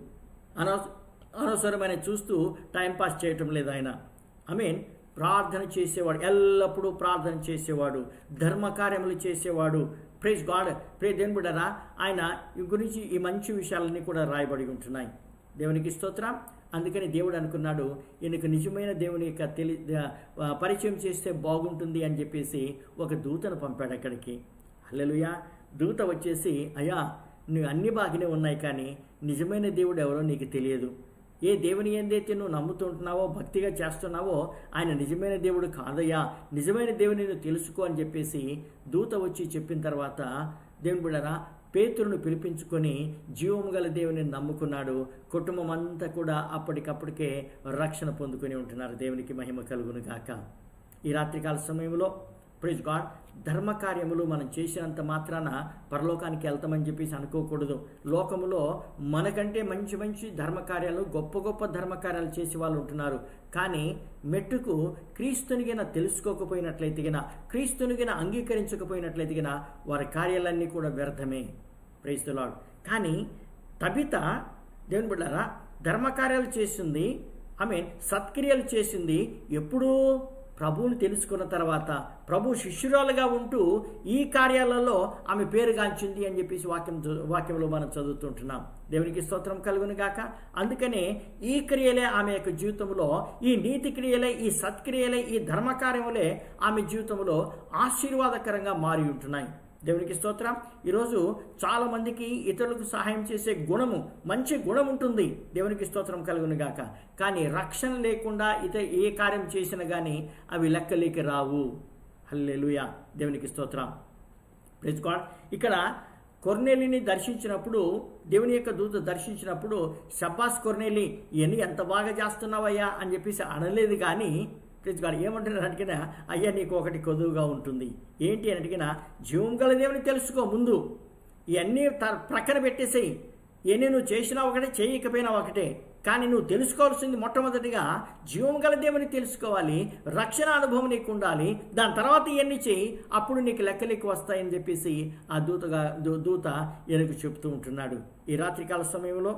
అనవసరమైన చూస్తూ టైంపాస్ చేయటం లేదు. ఆయన ప్రార్థన చేసేవాడు, ఎల్లప్పుడూ ప్రార్థన చేసేవాడు, ధర్మకార్యములు చేసేవాడు. Praise God. ప్రే దేవుని బిడ్డలారా, ఆయన గురించి ఈ మంచి విషయాలన్నీ కూడా రాయబడి ఉంటున్నాయి. దేవునికి స్తోత్రం. అందుకని దేవుడు అనుకున్నాడు, ఈయనకు నిజమైన దేవుని యొక్క పరిచయం చేస్తే బాగుంటుంది అని చెప్పేసి ఒక దూతను పంపాడు అక్కడికి. హల్లెలూయా. దూత వచ్చేసి, అయ్యా నువ్వు అన్ని బాగానే ఉన్నాయి, కానీ నిజమైన దేవుడు ఎవరో నీకు తెలియదు. ఏ దేవుని ఏందైతే నువ్వు నమ్ముతుంటున్నావో, భక్తిగా చేస్తున్నావో ఆయన నిజమైన దేవుడు కాదయ్యా, నిజమైన దేవుని నువ్వు తెలుసుకో అని చెప్పేసి దూత వచ్చి చెప్పిన తర్వాత దేవుని బిడ్డలారా, పేతురును పిలిపించుకొని జీవము గల దేవుని నమ్ముకున్నాడు. కుటుంబం అంతా కూడా అప్పటికప్పటికే రక్షణ పొందుకొని ఉంటున్నారు. దేవునికి మహిమ కలుగును గాక. ఈ రాత్రికాల సమయంలో ప్రైజ్ గాడ్, ధర్మకార్యములు మనం చేసినంత మాత్రాన పరలోకానికి వెళ్తామని చెప్పేసి అనుకోకూడదు. లోకములో మనకంటే మంచి మంచి ధర్మకార్యాలు, గొప్ప గొప్ప ధర్మకార్యాలు చేసే వాళ్ళు ఉంటున్నారు. కానీ మెట్టుకు క్రీస్తునిగిన తెలుసుకోకపోయినట్లయితే, క్రీస్తునిగిన అంగీకరించకపోయినట్లయితే వారి కార్యాలన్నీ కూడా వ్యర్థమే. Praise the lord. కానీ తబిత దేవుని బిడ్డలారా ధర్మకార్యాలు చేసింది, సత్క్రియలు చేసింది ఎప్పుడూ ప్రభువుని తెలుసుకున్న తర్వాత, ప్రభు శిష్యురాలుగా ఉంటూ ఈ కార్యాలలో ఆమె పేరుగాంచింది అని చెప్పేసి వాక్యంలో మనం చదువుతుంటున్నాం. దేవునికి స్తోత్రం కలుగును గాక. అందుకనే ఈ క్రియలే ఆమె యొక్క జీవితంలో, ఈ నీతి క్రియలే, ఈ సత్క్రియలే, ఈ ధర్మకార్యములే ఆమె జీవితంలో ఆశీర్వాదకరంగా మారి ఉంటున్నాయి. దేవునికి స్తోత్రం. ఈరోజు చాలా మందికి ఇతరులకు సహాయం చేసే గుణము, మంచి గుణం ఉంటుంది. దేవునికి స్తోత్రం కలుగును గాక. కానీ రక్షణ లేకుండా ఏ కార్యం చేసినా కానీ అవి లెక్కలేకి రావు. హల్లెలూయా. దేవునికి స్తోత్రం. Praise god. ఇక్కడ కొర్నేలిని దర్శించినప్పుడు, దేవుని యొక్క దూత దర్శించినప్పుడు, షబ్బాస్ కొర్నేలి ఇవన్నీ ఎంత బాగా చేస్తున్నావయ్యా అని చెప్పేసి అనలేదు. కానీ ప్రైజ్ గాడ్ ఏమంటున్నారు అడిగినా, అయ్యా నీకు ఒకటి కొదువుగా ఉంటుంది. ఏంటి అని అడిగినా, జీవం గల దేవుని తెలుసుకో. ముందు ఇవన్నీ ప్రక్కన పెట్టేసేయి. ఇవన్నీ నువ్వు చేసినా ఒకటే, చేయకపోయినా ఒకటే. కానీ నువ్వు తెలుసుకోవాల్సింది మొట్టమొదటిగా జీవం గల దేవుని తెలుసుకోవాలి, రక్షణ అనుభవం నీకు ఉండాలి. దాని తర్వాత ఇవన్నీ చేయి, అప్పుడు నీకు లెక్కలెక్కి వస్తాయని చెప్పేసి ఆ దూత ఈయనకు చెప్తూ ఉంటున్నాడు. ఈ రాత్రికాల సమయంలో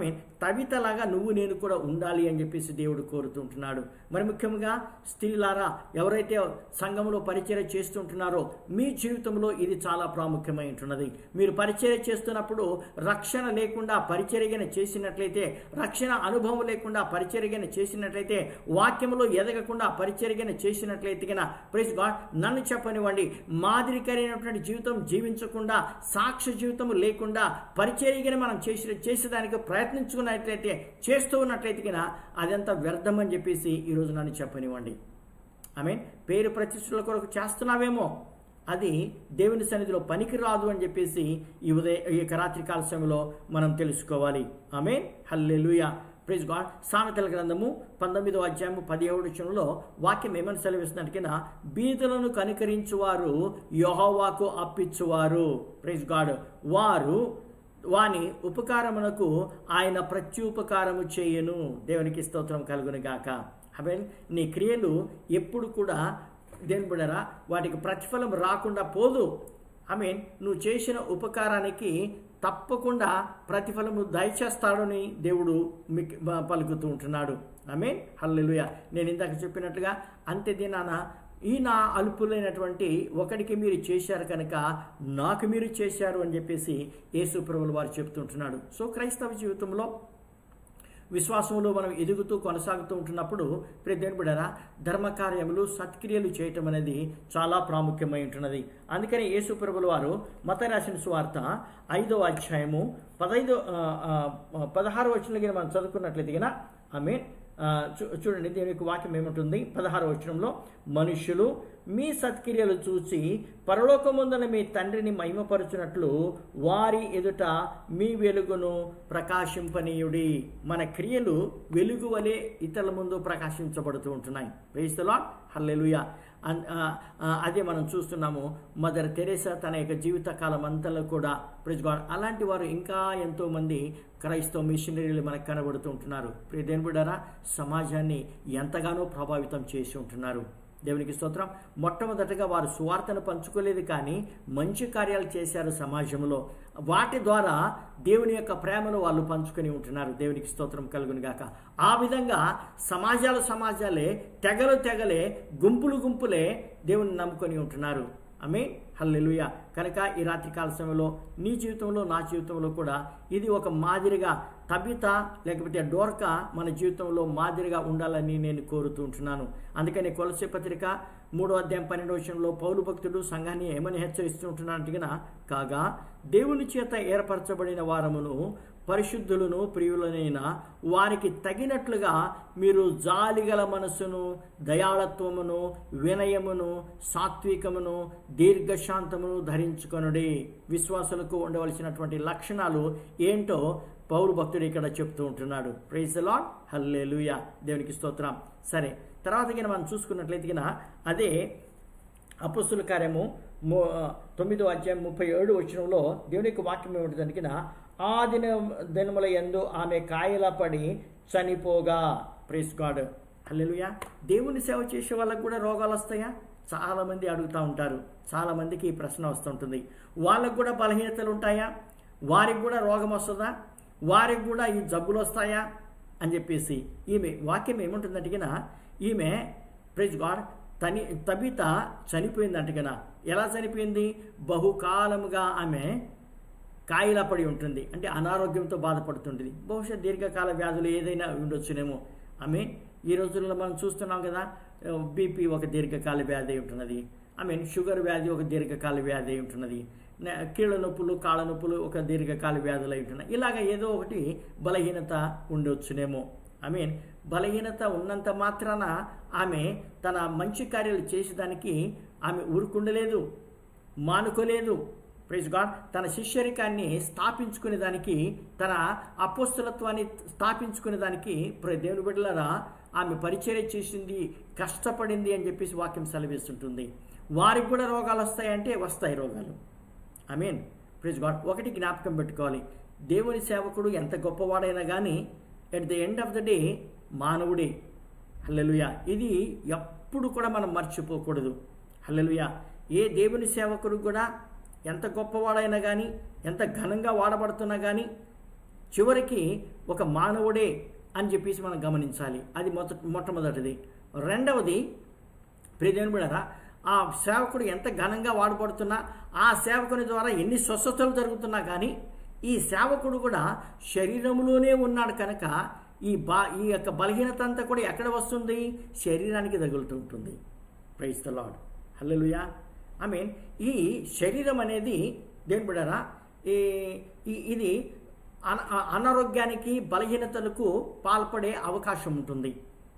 తవితలాగా నువ్వు నేను కూడా ఉండాలి అని చెప్పేసి దేవుడు కోరుతుంటున్నాడు. మరి ముఖ్యంగా స్త్రీలారా, ఎవరైతే సంఘంలో పరిచర్య చేస్తుంటున్నారో మీ జీవితంలో ఇది చాలా ప్రాముఖ్యమై ఉంటున్నది. మీరు పరిచర్య చేస్తున్నప్పుడు రక్షణ లేకుండా పరిచర్యన చేసినట్లయితే, రక్షణ అనుభవం లేకుండా పరిచర్యన చేసినట్లయితే, వాక్యంలో ఎదగకుండా పరిచర్యన చేసినట్లయితే ప్రైజ్ గాడ్, నన్ను చెప్పనివ్వండి, మాదిరికరైనటువంటి జీవితం జీవించకుండా, సాక్ష్య జీవితం లేకుండా పరిచర్యన మనం చేసేదానికి ప్రయత్నించుకున్నట్లయితే, చేస్తూ ఉన్నట్లయితే అదంతా వ్యర్థం అని చెప్పేసి ఈరోజు నన్ను చెప్పనివ్వండి. పేరు ప్రతిష్టల కొరకు చేస్తున్నావేమో, అది దేవుని సన్నిధిలో పనికి రాదు అని చెప్పేసి ఈ రాత్రికాల సమయంలో మనం తెలుసుకోవాలి. హల్లెలూయా. Praise god. సామెతల గ్రంథము 19వ అధ్యాయము 17వ వచనంలో వాక్యం ఏమని సెలవిస్తున్నట్టుగా, బీదలను కనికరించువారు యెహోవాకు అప్పిచ్చువారు. Praise God. వారు వాని ఉపకారమునకు ఆయన ప్రత్యుపకారము చేయను. దేవునికి స్తోత్రం కలుగును గాక. నీ క్రియలు ఎప్పుడు కూడా దేని బిడ్డరా వాటికి ప్రతిఫలం రాకుండా పోదు. నువ్వు చేసిన ఉపకారానికి తప్పకుండా ప్రతిఫలము దయచేస్తాడని దేవుడు పలుకుతూ ఉంటున్నాడు. హల్లెలూయా. నేను ఇందాక చెప్పినట్లుగా అంత్య దినాన ఈ నా అల్పులైనటువంటి ఒకడికి మీరు చేశారు కనుక నాకు మీరు చేశారు అని చెప్పేసి యేసు ప్రభువుల వారు చెప్తుంటున్నాడు. సో క్రైస్తవ జీవితంలో విశ్వాసంలో మనం ఎదుగుతూ కొనసాగుతూ ఉంటున్నప్పుడు దేవుని బిడ్డలారా ధర్మకార్యములు సత్క్రియలు చేయటం అనేది చాలా ప్రాముఖ్యమై ఉంటున్నది. అందుకని యేసు ప్రభువుల వారు మత్తయి రాసిన సువార్త 5వ అధ్యాయము 16వ వచనంలో మనం చదువుకున్నట్లయితే చూడండి దేవుని యొక్క వాక్యం ఏముంటుంది. 16వ వచనంలో, మనుష్యులు మీ సత్క్రియలు చూసి పరలోకమందున మీ తండ్రిని మహిమపరచునట్లు వారి ఎదుట మీ వెలుగును ప్రకాశింపనీయుడి. మన క్రియలు వెలుగు వలె ఇతరుల ముందు ప్రకాశించబడుతూ ఉంటున్నాయి. Praise the lord. హల్లెలూయా. అదే మనం చూస్తున్నాము. మదర్ తెరేసా తన యొక్క జీవిత కాలం అంతలో కూడా ప్రైజ్ గాడ్ అలాంటి వారు ఇంకా ఎంతోమంది క్రైస్తవ మిషనరీలు మనకు కనబడుతూ ఉంటున్నారు. దేవుని బిడ్డలారా సమాజాన్ని ఎంతగానో ప్రభావితం చేసి ఉంటున్నారు. దేవునికి స్తోత్రం. మొట్టమొదటగా వారు సువార్తను పంచుకోలేదు, కానీ మంచి కార్యాలు చేశారు సమాజంలో. వాటి ద్వారా దేవుని యొక్క ప్రేమను వాళ్ళు పంచుకొని ఉంటున్నారు. దేవునికి స్తోత్రం కలుగును గాక. ఆ విధంగా సమాజాలే, తెగలే, గుంపులే దేవుని నమ్ముకొని ఉంటున్నారు. హల్లెలూయా. కనుక ఈ రాత్రికాల సమయంలో నీ జీవితంలో నా జీవితంలో కూడా ఇది ఒక మాదిరిగా తబిత లేకపోతే డోర్కా మన జీవితంలో మాదిరిగా ఉండాలని నేను కోరుతూ ఉంటున్నాను. అందుకని కొలస్సీ పత్రిక 3వ అధ్యాయం 12వ వచనంలో పౌలు భక్తుడు సంఘాన్ని ఏమని హెచ్చరిస్తూ ఉంటున్నాడంటే, కాగా దేవుని చేత ఏర్పరచబడిన వారమును పరిశుద్ధులను ప్రియులనైన వారికి తగినట్లుగా మీరు జాలిగల మనస్సును, దయాళత్వమును, వినయమును, సాత్వికమును, దీర్ఘశాంతమును ధరించుకొనుడి. విశ్వాసులకు ఉండవలసినటువంటి లక్షణాలు ఏంటో పౌలు భక్తుడు ఇక్కడ చెప్తూ ఉంటున్నాడు. Praise the lord. హల్లెలూయా. దేవునికి స్తోత్రం. సరే, తర్వాత మనం చూసుకున్నట్లయితే అదే అపొస్తలుల కార్యము 9వ అధ్యాయం 37వ వచనంలో దేవుని యొక్క వాక్యం ఏమిటంటే, ఆ దినముల యందు ఆమె కాయల పడి చనిపోగా. Praise God. హల్లెలూయా. దేవుని సేవ చేసే వాళ్ళకు కూడా రోగాలు వస్తాయా? చాలామంది అడుగుతూ ఉంటారు. చాలామందికి ఈ ప్రశ్న వస్తుంటుంది. వాళ్ళకు కూడా బలహీనతలు ఉంటాయా? వారికి కూడా రోగం వస్తుందా? వారికి కూడా ఈ జబ్బులు వస్తాయా అని చెప్పేసి ఈమె వాక్యం ఏముంటుందంటే, ఈమె ప్రైజ్ గాడ్ తబిత చనిపోయిందంటే, ఎలా చనిపోయింది? బహుకాలముగా ఆమె కాయిలా పడి ఉంటుంది, అంటే అనారోగ్యంతో బాధపడుతుంటుంది. బహుశా దీర్ఘకాల వ్యాధులు ఏదైనా ఉండొచ్చునేమో. ఈ రోజుల్లో మనం చూస్తున్నాం కదా, బీపీ ఒక దీర్ఘకాల వ్యాధి అయి ఉంటున్నది. షుగర్ వ్యాధి ఒక దీర్ఘకాల వ్యాధి అయి ఉంటున్నది. కీళ్ళ నొప్పులు, కాళ్ళ నొప్పులు ఒక దీర్ఘకాల వ్యాధులు అయి ఉంటున్నాయి. ఇలాగ ఏదో ఒకటి బలహీనత ఉండొచ్చునేమో. బలహీనత ఉన్నంత మాత్రాన ఆమె తన మంచి కార్యాలు చేసేదానికి ఆమె ఊరుకుండలేదు, మానుకోలేదు. Praise God. తన శిష్యరికాన్ని స్థాపించుకునే దానికి, తన అపోస్తలత్వాన్ని స్థాపించుకునే దానికి దేవుని బిడ్డలారా ఆమె పరిచర్య చేసింది, కష్టపడింది అని చెప్పేసి వాక్యం సెలవిస్తుంటుంది. వారికి కూడా రోగాలు వస్తాయంటే వస్తాయి రోగాలు. Praise god. ఒకటి జ్ఞాపకం పెట్టుకోవాలి, దేవుని సేవకుడు ఎంత గొప్పవాడైనా కానీ at the end of the day మానవుడే. హల్లెలూయా. ఇది ఎప్పుడు కూడా మనం మర్చిపోకూడదు. హల్లెలూయా. ఏ దేవుని సేవకుడు కూడా ఎంత గొప్పవాడైనా కానీ, ఎంత ఘనంగా వాడబడుతున్నా కానీ చివరికి ఒక మానవుడే అని చెప్పేసి మనం గమనించాలి. అది మొట్టమొదటిది. రెండవది, ప్రియదేవుని బిడ్డలారా, ఆ సేవకుడు ఎంత ఘనంగా వాడబడుతున్నా, ఆ సేవకుని ద్వారా ఎన్ని స్వస్థతలు జరుగుతున్నా కానీ ఈ సేవకుడు కూడా శరీరంలోనే ఉన్నాడు కనుక ఈ యొక్క బలహీనత అంతా కూడా ఎక్కడ వస్తుంది? శరీరానికి తగులుతూ ఉంటుంది. Praise the lord. హల్లెలూయా. ఈ శరీరం అనేది దేవుని బిడ్డలారా ఇది అనారోగ్యానికి, బలహీనతలకు పాల్పడే అవకాశం ఉంటుంది.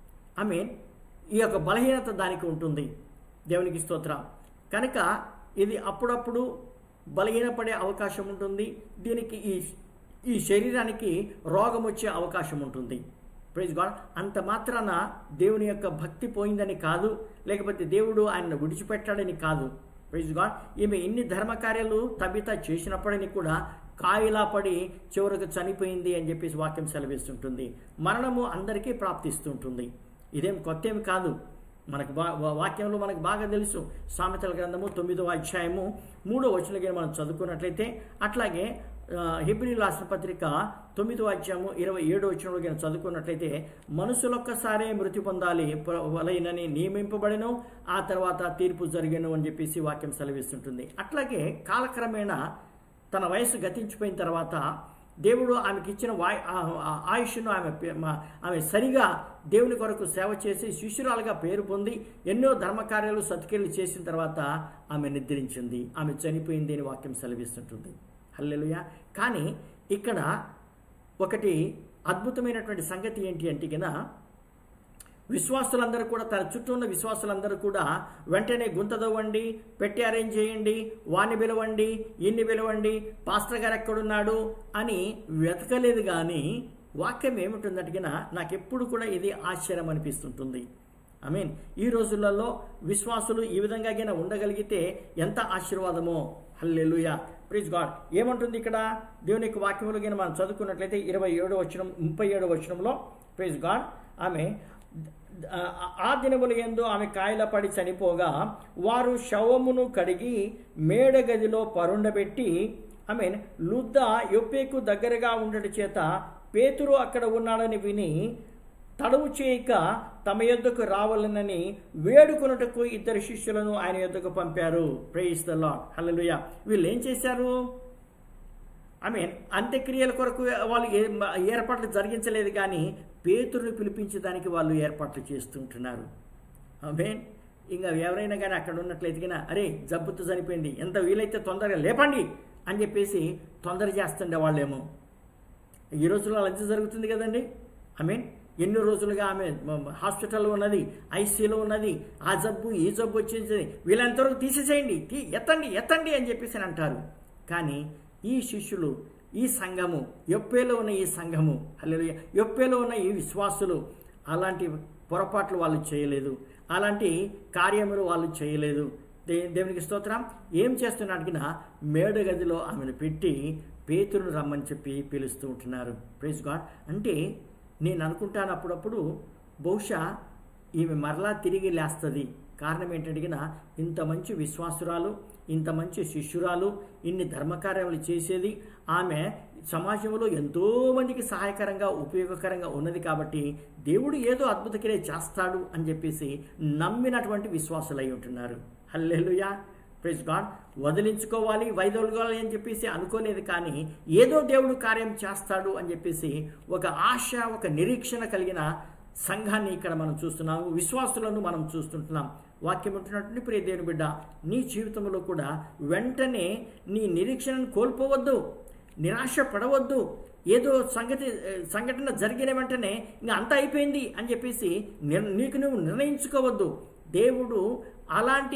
ఈ యొక్క బలహీనత దానికి ఉంటుంది. దేవునికి స్తోత్రం. కనుక ఇది అప్పుడప్పుడు బలహీనపడే అవకాశం ఉంటుంది. దీనికి ఈ శరీరానికి రోగం వచ్చే అవకాశం ఉంటుంది. Praise god. అంత మాత్రాన దేవుని యొక్క భక్తి పోయిందని కాదు, లేకపోతే దేవుడు ఆయనను విడిచిపెట్టాడని కాదు. Praise god. ఈమె ఇన్ని ధర్మకార్యాలు తబిత చేసినప్పటికీ కూడా కాయిలా పడి చివరకు చనిపోయింది అని చెప్పేసి వాక్యం సెలవిస్తుంటుంది. మరణము అందరికీ ప్రాప్తిస్తుంటుంది. ఇదేం కొత్త ఏమి కాదు. మనకు వాక్యంలో మనకు బాగా తెలుసు. సామెతల గ్రంథము 9వ అధ్యాయము 3వ వచనం మనం చదువుకున్నట్లయితే, అట్లాగే హెబ్రీయులకు రాసిన పత్రిక 9వ అధ్యాయము 27వ వచనంలో మనం చదువుకున్నట్లయితే, మనుషులొక్కసారే మృతి పొందాలి వలైనని నియమింపబడెను, ఆ తర్వాత తీర్పు జరిగెను అని చెప్పేసి వాక్యం సెలవిస్తుంటుంది. అట్లాగే కాలక్రమేణా తన వయసు గతించిపోయిన తర్వాత దేవుడు ఆమెకి ఇచ్చిన ఆయుష్ను ఆమె సరిగా దేవుని కొరకు సేవ చేసి శిష్యురాలుగా పేరు పొంది ఎన్నో ధర్మకార్యాలు సత్క్రియలు చేసిన తర్వాత ఆమె నిద్రించింది, ఆమె చనిపోయింది అని వాక్యం సెలవిస్తుంటుంది. హల్లెలూయా. కానీ ఇక్కడ ఒకటి అద్భుతమైనటువంటి సంగతి ఏంటి అంటే కన్నా, విశ్వాసులందరూ కూడా, తన చుట్టూ ఉన్న విశ్వాసులందరూ కూడా వెంటనే గుంతదవ్వండి, పెట్టి అరేంజ్ చేయండి, వాణ్ణి పిలవండి, ఇన్ని పిలవండి, పాస్టర్ గారు ఎక్కడున్నాడు అని వెతకలేదు. కానీ వాక్యం ఏమిటంటే నాకు ఎప్పుడు కూడా ఇది ఆశ్చర్యం అనిపిస్తుంటుంది. ఈ రోజులలో విశ్వాసులు ఈ విధంగా ఉండగలిగితే ఎంత ఆశీర్వాదమో. హల్లెలూయా, ప్రైజ్ గాడ్. ఏమంటుంది ఇక్కడ దేవుని యొక్క వాక్యములు మనం చదువుకున్నట్లయితే 27వ వచనం 37వ వచనంలో, ప్రైజ్ గాడ్, ఆమె ఆ దినముల యందు ఆమె కాయల పడి చనిపోగా వారు శవమును కడిగి మేడగదిలో పరుండబెట్టి, లుద్ద యొప్పేకు దగ్గరగా ఉండటం చేత పేతురు అక్కడ ఉన్నాడని విని తడవు చేయక తమ యొద్దకు రావాలనని వేడుకొనుటకు 2 శిష్యులను ఆయన యొద్దకు పంపారు. Praise the lord. హల్లెలూయా. వీళ్ళు ఏం చేశారు? అంత్యక్రియల కొరకు వాళ్ళు ఏర్పాట్లు జరిగించలేదు, కానీ పేతురుని పిలిపించడానికి వాళ్ళు ఏర్పాట్లు చేస్తుంటున్నారు. ఇంకా ఎవరైనా కానీ అక్కడ ఉన్నట్లయితే కన్నా, అరే జబ్బుతో చనిపోయింది, ఎంత వీలైతే తొందరగా లేపండి అని చెప్పేసి తొందర చేస్తుండే వాళ్ళేమో. ఈ రోజుల్లో అలా జరుగుతుంది కదండి. ఎన్నో రోజులుగా ఆమె హాస్పిటల్లో ఉన్నది, ఐసీయూలో ఉన్నది, ఆ జబ్బు ఈ జబ్బు వచ్చేసి వీళ్ళంతవరకు తీసేసేయండి, ఎత్తండి అని చెప్పేసి అంటారు. కానీ ఈ శిష్యులు, ఈ సంఘము, యొప్పేలో ఉన్న ఈ సంఘము, హల్లెలూయా, యొప్పేలో ఉన్న ఈ విశ్వాసులు అలాంటి పొరపాట్లు వాళ్ళు చేయలేదు, అలాంటి కార్యములు వాళ్ళు చేయలేదు. దేవునికి స్తోత్రం. ఏం చేస్తున్నట్టుగా మేడగదిలో ఆమెను పెట్టి పేతురును రమ్మని చెప్పి పిలుస్తూ ఉంటున్నారు. Praise god. అంటే నేను అనుకుంటాను అప్పుడప్పుడు బహుశా ఈమె మరలా తిరిగి లేస్తుంది. కారణం ఏంటంటే ఇంత మంచి విశ్వాసురాలు, ఇంత మంచి శిష్యురాలు, ఇన్ని ధర్మకార్యాలు చేసేది, ఆమె సమాజంలో ఎంతోమందికి సహాయకరంగా ఉపయోగకరంగా ఉన్నది. కాబట్టి దేవుడు ఏదో అద్భుత క్రియ చేస్తాడు అని చెప్పేసి నమ్మినటువంటి విశ్వాసులు అయి ఉంటున్నారు. Hallelujah, praise god. వదిలించుకోవాలి, వైదొలగాలి అని చెప్పేసి అనుకోలేదు, కానీ ఏదో దేవుడు కార్యం చేస్తాడు అని చెప్పేసి ఒక ఆశ, ఒక నిరీక్షణ కలిగిన సంఘాన్ని ఇక్కడ మనం చూస్తున్నాము, విశ్వాసులను మనం చూస్తుంటున్నాం. వాక్యం ఉంటున్నటువంటి ప్రియ దేవుని బిడ్డ, నీ జీవితంలో కూడా వెంటనే నీ నిరీక్షణను కోల్పోవద్దు, నిరాశ పడవద్దు. ఏదో సంఘటన జరిగిన వెంటనే ఇంకా అంతా అయిపోయింది అని చెప్పేసి నీకు నువ్వు నిర్ణయించుకోవద్దు. దేవుడు అలాంటి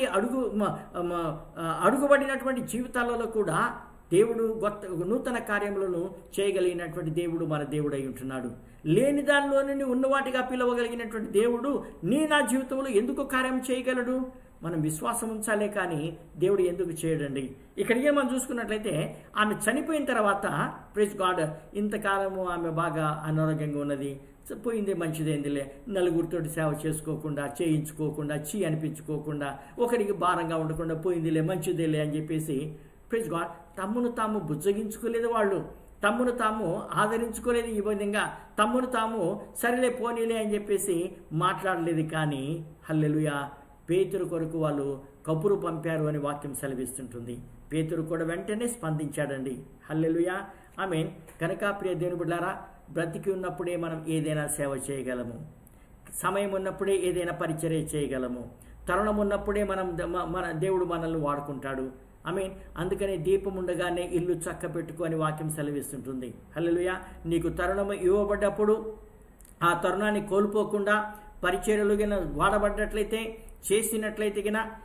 అడుగుబడినటువంటి జీవితాలలో కూడా దేవుడు నూతన కార్యములను చేయగలిగినటువంటి దేవుడు మన దేవుడు అయి ఉంటున్నాడు. లేని దానిలో నుండి ఉన్నవాటిగా పిలవగలిగినటువంటి దేవుడు నా జీవితంలో ఎందుకు కార్యం చేయగలడు? మనం విశ్వాసం ఉంచాలే, కానీ దేవుడు ఎందుకు చేయడండి? ఇక్కడికే మనం చూసుకున్నట్లయితే ఆమె చనిపోయిన తర్వాత, ప్రైజ్ గాడ్, ఇంతకాలము ఆమె బాగా అనారోగ్యంగా ఉన్నది, పోయింది, మంచిదేందిలే, నలుగురితోటి సేవ చేసుకోకుండా, చేయించుకోకుండా, అనిపించుకోకుండా, ఒకరికి భారంగా ఉండకుండా, పోయిందిలే, మంచిదేలే అని చెప్పేసి, ప్రైజ్ గాడ్, తమ్మును తాము బుజ్జగించుకోలేదు. వాళ్ళు తమ్మును తాము ఆదరించుకోలేదు. ఈ విధంగా తమ్మును తాము సరేలే పోనీలే అని చెప్పేసి మాట్లాడలేదు. కానీ హల్లెలూయా, పేతురు కొరకు వాళ్ళు కబురు పంపారు అని వాక్యం సెలవిస్తుంటుంది. పేతురు కూడా వెంటనే స్పందించాడండి. హల్లెలూయా, ఆమేన్. కనుక ప్రియ దేవుని బిడ్డలారా, బ్రతికి ఉన్నప్పుడే మనం ఏదైనా సేవ చేయగలము, సమయం ఉన్నప్పుడే ఏదైనా పరిచర్య చేయగలము, తరుణం ఉన్నప్పుడే మన దేవుడు మనల్ని వాడుకుంటాడు. అందుకని దీపం ఉండగానే ఇల్లు చక్క పెట్టుకొని వాక్యం సెలవిస్తుంటుంది. హల్లెలూయా. నీకు తరుణం ఇవ్వబడ్డప్పుడు ఆ తరుణాన్ని కోల్పోకుండా పరిచర్యలు గిన వాడబడ్డట్లయితే, చేసినట్లయితే గిన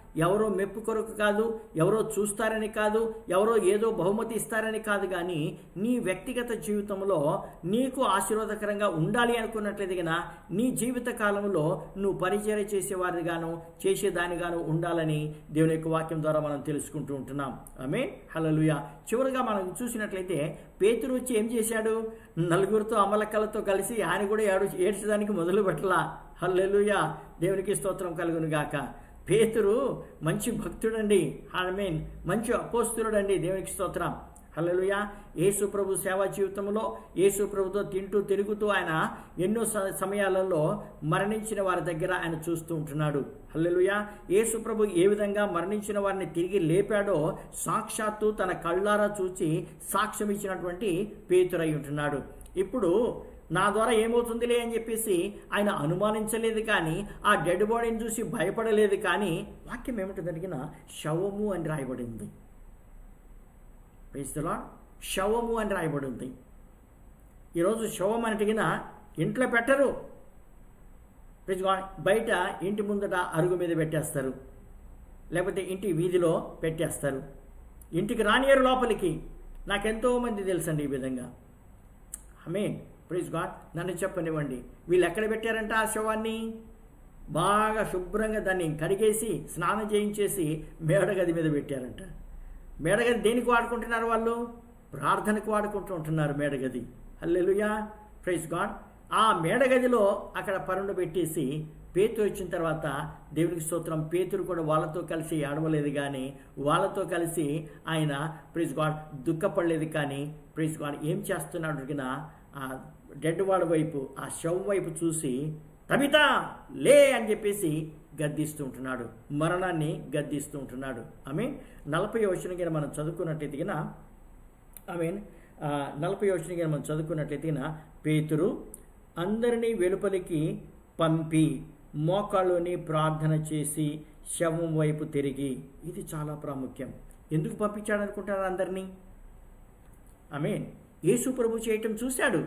ఎవరో మెప్పు కొరకు కాదు, ఎవరో చూస్తారని కాదు, ఎవరో ఏదో బహుమతి ఇస్తారని కాదు, కానీ నీ వ్యక్తిగత జీవితంలో నీకు ఆశీర్వాదకరంగా ఉండాలి అనుకున్నట్లయితే నీ జీవిత కాలంలో నువ్వు పరిచర్య చేసేవారిగాను చేసేదానిగాను ఉండాలని దేవుని యొక్క వాక్యం ద్వారా మనం తెలుసుకుంటూ ఉంటున్నాం. ఆమేన్, హల్లెలూయా. చివరిగా మనం చూసినట్లయితే పేతురు వచ్చి ఏం చేశాడు? నలుగురితో అమలక్కలతో కలిసి ఆయన కూడా ఏడ్చడానికి మొదలు పెట్టలా. హల్లెలూయా, దేవునికి స్తోత్రం కలుగును గాక. పేతురు మంచి భక్తుడండి, ఆమేన్, మంచి అపోస్తులుడండి, దేవునికి స్తోత్రం. హల్లెలూయా. యేసు ప్రభు సేవా జీవితంలో యేసు ప్రభుతో తింటూ తిరుగుతూ ఆయన ఎన్నో సమయాలలో మరణించిన వారి దగ్గర ఆయన చూస్తూ ఉంటున్నాడు. హల్లెలూయా. యేసు ప్రభు ఏ విధంగా మరణించిన వారిని తిరిగి లేపాడో సాక్షాత్తు తన కళ్ళారా చూచి సాక్ష్యం ఇచ్చినటువంటి పేతురై ఉంటున్నాడు. ఇప్పుడు నా ద్వారా ఏమవుతుందిలే అని చెప్పేసి ఆయన అనుమానించలేదు, కానీ ఆ డెడ్ బాడీని చూసి భయపడలేదు. కానీ వాక్యం ఏమిటో అడిగిన శవము అని రాయబడింది. Praise the lord. శవము అని రాయబడి ఉంది. ఈరోజు శవం అని అడిగిన ఇంట్లో పెట్టరు, ప్రైజ్ గాడ్, బయట ఇంటి ముందట అరుగు మీద పెట్టేస్తారు, లేకపోతే ఇంటి వీధిలో పెట్టేస్తారు, ఇంటికి రానియరు లోపలికి. నాకెంతో మంది తెలుసండి ఈ విధంగా. Amen, praise god. నన్ను చెప్పనివ్వండి, వీళ్ళు ఎక్కడ పెట్టారంట ఆ శవాన్ని? బాగా శుభ్రంగా దాన్ని కడిగేసి స్నానం చేయించేసి మేడగది మీద పెట్టారంట. మేడగది దేనికి వాడుకుంటున్నారు వాళ్ళు? ప్రార్థనకు వాడుకుంటూ ఉంటున్నారు మేడగది. హల్లెలూయా, ప్రైజ్ గాడ్. ఆ మేడగదిలో అక్కడ పరుండ పెట్టేసి పేతురు వచ్చిన తర్వాత దేవునికి స్తోత్రం, పేతురు కూడా వాళ్ళతో కలిసి ఏడవలేదు, కానీ వాళ్ళతో కలిసి ఆయన ప్రైజ్ గాడ్ దుఃఖపడలేదు. కానీ ప్రైజ్ గాడ్ ఏం చేస్తున్నాడు? ఆ డెడ్ వాడి వైపు, ఆ శవం వైపు చూసి తబితా లే అని చెప్పేసి గద్దిస్తూ ఉంటున్నాడు, మరణాన్ని గద్దిస్తూ ఉంటున్నాడు. ఆమేన్. 40వ వచనం మనం చదువుకున్నట్లయితే ఆమేన్, 40వ వచనం మనం చదువుకున్నట్లయితే పేతురు అందరినీ వెలుపలికి పంపి మోకాళ్ళుని ప్రార్థన చేసి శవం వైపు తిరిగి. ఇది చాలా ప్రాముఖ్యం. ఎందుకు పంపించాడు అనుకుంటారు అందరినీ? ఆమేన్. యేసు ప్రభు చేయటం చూశాడు.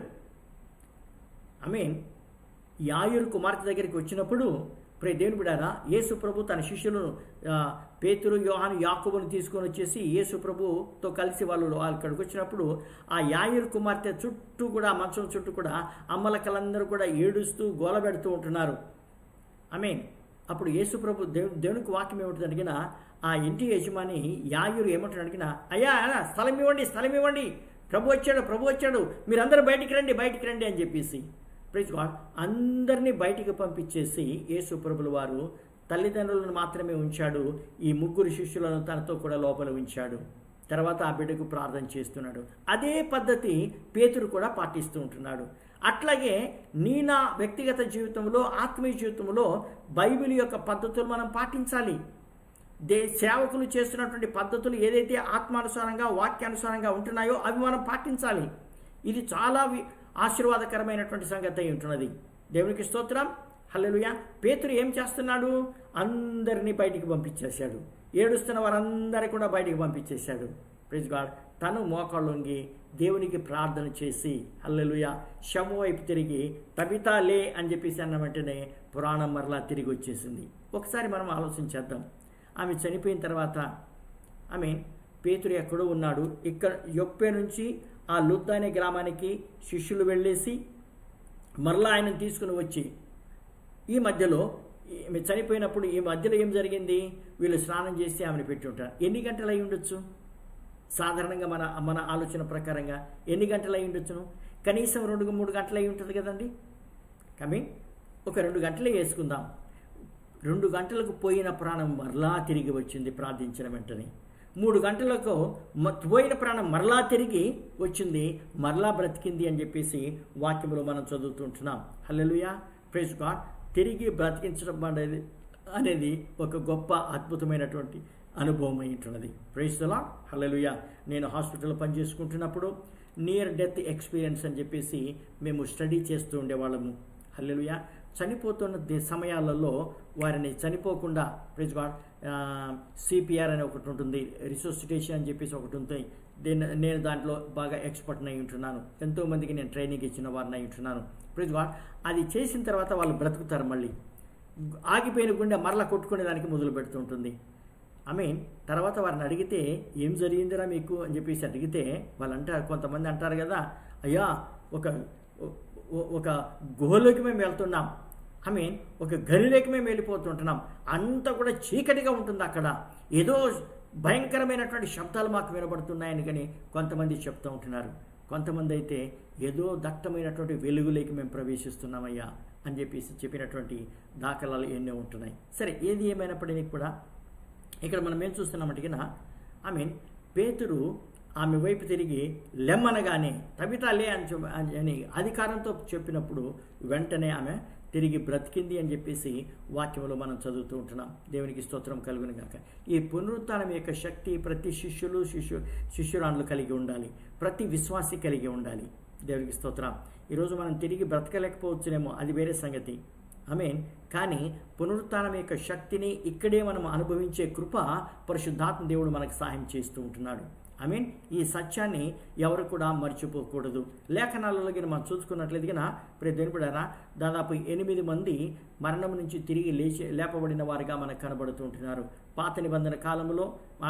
ఆమేన్. యాయిరు కుమార్తె దగ్గరికి వచ్చినప్పుడు దేవుని బిడ్డారా, యేసు ప్రభు తన శిష్యులను పేతురు, యోహాను, యాకోబును తీసుకొని వచ్చేసి యేసు ప్రభుతో కలిసి వాళ్ళు అక్కడికి వచ్చినప్పుడు ఆ యాయిరు కుమార్తె చుట్టూ కూడా, మంచం చుట్టూ కూడా అమ్మలకలందరూ కూడా ఏడుస్తూ గోల పెడుతూ ఉంటున్నారు. ఆమేన్. అప్పుడు యేసు ప్రభు దేవునికి వాక్యం ఏమిటి అడిగినా, ఆ ఇంటి యజమాని యాయిరు ఏమంటాడు అడిగినా, అయ్యా స్థలం ఇవ్వండి, స్థలం ఇవ్వండి, ప్రభు వచ్చాడు, మీరందరూ బయటికి రండి అని చెప్పేసి ప్రైజ్ గాడ్ అందరినీ బయటికి పంపించేసి యేసు ప్రభుల వారు తల్లిదండ్రులను మాత్రమే ఉంచాడు. ఈ ముగ్గురు శిష్యులను తనతో కూడా లోపల ఉంచాడు. తర్వాత ఆ బిడ్డకు ప్రార్థన చేస్తున్నాడు. అదే పద్ధతి పేతురు కూడా పాటిస్తూ ఉంటున్నాడు. అట్లాగే నా వ్యక్తిగత జీవితంలో, ఆత్మీయ జీవితంలో బైబిల్ యొక్క పద్ధతులు మనం పాటించాలి. సేవకులు చేస్తున్నటువంటి పద్ధతులు ఏదైతే ఆత్మానుసారంగా, వాక్యానుసారంగా ఉంటున్నాయో అవి మనం పాటించాలి. ఇది చాలా ఆశీర్వాదకరమైనటువంటి సంగతి అయి ఉంటున్నది. దేవునికి స్తోత్రం, హల్లెలూయా. పేతురు ఏం చేస్తున్నాడు? అందరినీ బయటికి పంపించేశాడు. ఏడుస్తున్న వారందరినీ కూడా బయటికి పంపించేశాడు. Praise god. తను మోకాళ్ళొంగి దేవునికి ప్రార్థన చేసి హల్లెలూయా శవం వైపు తిరిగి తబితా లే అని చెప్పేసి అన్న వెంటనే పురాణం మరలా తిరిగి వచ్చేసింది. ఒకసారి మనం ఆలోచించేద్దాం. ఆమె చనిపోయిన తర్వాత పేతురు ఎక్కడో ఉన్నాడు. ఇక్కడ యొప్పే నుంచి ఆ లుద్దా అనే గ్రామానికి శిష్యులు వెళ్ళేసి మరలా ఆయనను తీసుకుని వచ్చి ఈ మధ్యలో చనిపోయినప్పుడు ఈ మధ్యలో ఏం జరిగింది? వీళ్ళు స్నానం చేసి ఆమెను పెట్టి ఉంటారు. ఎన్ని గంటలు అయి ఉండొచ్చు? సాధారణంగా మన ఆలోచన ప్రకారంగా ఎన్ని గంటలు అయి ఉండొచ్చును? కనీసం 2-3 గంటలు అయి ఉంటుంది కదండి. ఒక 2 గంటలే వేసుకుందాం. 2 గంటలకు పోయిన ప్రాణం మరలా తిరిగి వచ్చింది ప్రార్థించిన వెంటనే. 3 గంటలకు పోయిన ప్రాణం మరలా తిరిగి వచ్చింది, మరలా బ్రతికింది అని చెప్పేసి వాక్యంలో మనం చదువుతుంటున్నాం. హల్లెలూయా, ప్రైజ్ గాడ్. తిరిగి బ్రతికించడం అనేది ఒక గొప్ప అద్భుతమైనటువంటి అనుభవం అయి ఉంటున్నది. Praise the lord, hallelujah. నేను హాస్పిటల్లో పనిచేసుకుంటున్నప్పుడు నియర్ డెత్ ఎక్స్పీరియన్స్ అని చెప్పేసి మేము స్టడీ చేస్తూ ఉండేవాళ్ళము. హల్లెలూయా. చనిపోతున్న సమయాలలో వారిని చనిపోకుండా ప్రైజ్ గాడ్ సిపిఆర్ అని ఒకటి ఉంటుంది, రిసోసిటేషన్ అని చెప్పేసి ఒకటి ఉంటుంది. నేను దాంట్లో బాగా ఎక్స్పర్ట్ అయి ఉంటున్నాను. ఎంతోమందికి నేను ట్రైనింగ్ ఇచ్చిన వారిని అయి ఉంటున్నాను. Praise god. అది చేసిన తర్వాత వాళ్ళు బ్రతుకుతారు. మళ్ళీ ఆగిపోయిన గుండె మరలా కొట్టుకునే దానికి మొదలు పెడుతుంటుంది. తర్వాత వారిని అడిగితే ఏం జరిగిందిరా మీకు అని చెప్పేసి అడిగితే వాళ్ళు అంటారు, కొంతమంది అంటారు కదా, అయ్యా ఒక గుహలోకి మేము వెళ్తున్నాం, ఒక గదిలోకి మేము వెళ్ళిపోతుంటున్నాం, అంతా కూడా చీకటిగా ఉంటుంది, అక్కడ ఏదో భయంకరమైనటువంటి శబ్దాలు మాకు వినబడుతున్నాయని కానీ కొంతమంది చెప్తూ ఉంటున్నారు. కొంతమంది అయితే ఏదో దట్టమైనటువంటి వెలుగులోకి మేము ప్రవేశిస్తున్నామయ్యా అని చెప్పేసి చెప్పినటువంటి దాఖలాలు ఎన్నో ఉంటున్నాయి. సరే, ఏది ఏమైనప్పటికీ కూడా ఇక్కడ మనం ఏం చూస్తున్నామంటే పేతురు ఆమె వైపు తిరిగి లెమ్మనగానే తబితాలే అని అధికారంతో చెప్పినప్పుడు వెంటనే ఆమె తిరిగి బ్రతికింది అని చెప్పేసి వాక్యంలో మనం చదువుతూ ఉంటున్నాం. దేవునికి స్తోత్రం కలుగును గాక. ఈ పునరుత్థానం యొక్క శక్తి ప్రతి శిష్యురాండ్లు కలిగి ఉండాలి, ప్రతి విశ్వాసి కలిగి ఉండాలి. దేవునికి స్తోత్రం. ఈరోజు మనం తిరిగి బ్రతకలేకపోవచ్చునేమో, అది వేరే సంగతి. కానీ పునరుత్థానం యొక్క శక్తిని ఇక్కడే మనం అనుభవించే కృప పరిశుద్ధాత్మ దేవుడు మనకు సహాయం చేస్తూ ఉంటున్నాడు. ఈ సత్యాన్ని ఎవరు కూడా మర్చిపోకూడదు. లేఖనాలలో మనం చూసుకున్నట్లయితే దేవుడారా దాదాపు 8 మంది మరణం నుంచి తిరిగి లేపబడిన వారిగా మనకు కనబడుతూ ఉంటున్నారు. పాత నిబంధన కాలంలో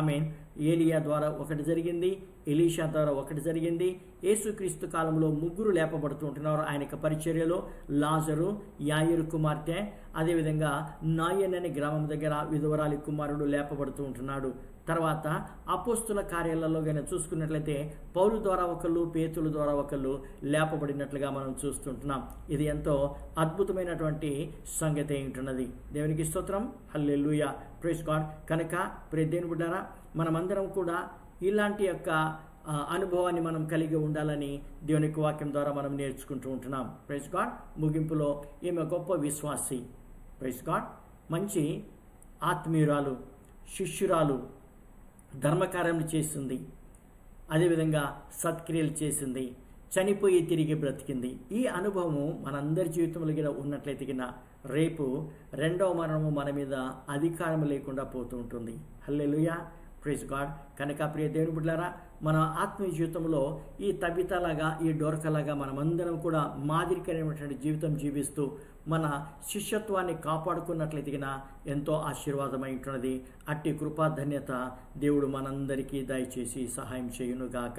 ఏలియా ద్వారా ఒకటి జరిగింది, ఎలీషా ద్వారా ఒకటి జరిగింది. యేసుక్రీస్తు కాలంలో 3 లేపబడుతూ ఉంటున్నారు. ఆయన యొక్క పరిచర్యలో లాజరు, యాయిరు కుమార్తె, అదేవిధంగా నాయన్ అనే గ్రామం దగ్గర విధవరాలి కుమారుడు లేపబడుతూ ఉంటున్నాడు. తర్వాత అపోస్తుల కార్యాలలో కనుక చూసుకున్నట్లయితే పౌలు ద్వారా ఒకళ్ళు, పేతుల ద్వారా ఒకళ్ళు లేపబడినట్లుగా మనం చూస్తుంటున్నాం. ఇది ఎంతో అద్భుతమైనటువంటి సంగతి ఉంటున్నది. దేవునికి స్తోత్రం, హల్లెలూయా, ప్రైజ్ గాడ్. కనుక ప్రియ దేవుని బిడ్డలారా, మనమందరం కూడా ఇలాంటి యొక్క అనుభవాన్ని మనం కలిగి ఉండాలని దేవుని యొక్క వాక్యం ద్వారా మనం నేర్చుకుంటూ ఉంటున్నాం. Praise god. ముగింపులో ఈమె గొప్ప విశ్వాసి, ప్రైజ్ గాడ్, మంచి ఆత్మీయురాలు, శిష్యురాలు, ధర్మకార్యములు చేసింది, అదేవిధంగా సత్క్రియలు చేసింది, చనిపోయి తిరిగి బ్రతికింది. ఈ అనుభవము మనందరి జీవితంలో కూడా ఉన్నట్లయితే రేపు 2వ మరణము మన మీద అధికారం లేకుండా పోతూ ఉంటుంది. Hallelujah, praise god. కనుక ప్రియ దేవుని బిడ్డలారా, మన ఆత్మీయ జీవితంలో ఈ తబితలాగా, ఈ డోర్కలాగా మనమందరం కూడా మాదిరికరమైనటువంటి జీవితం జీవిస్తూ మన శిష్యత్వాన్ని కాపాడుకున్నట్లయితే ఎంతో ఆశీర్వాదమై ఉంటున్నది. అట్టి కృపాధన్యత దేవుడు మనందరికీ దయచేసి సహాయం చేయునుగాక.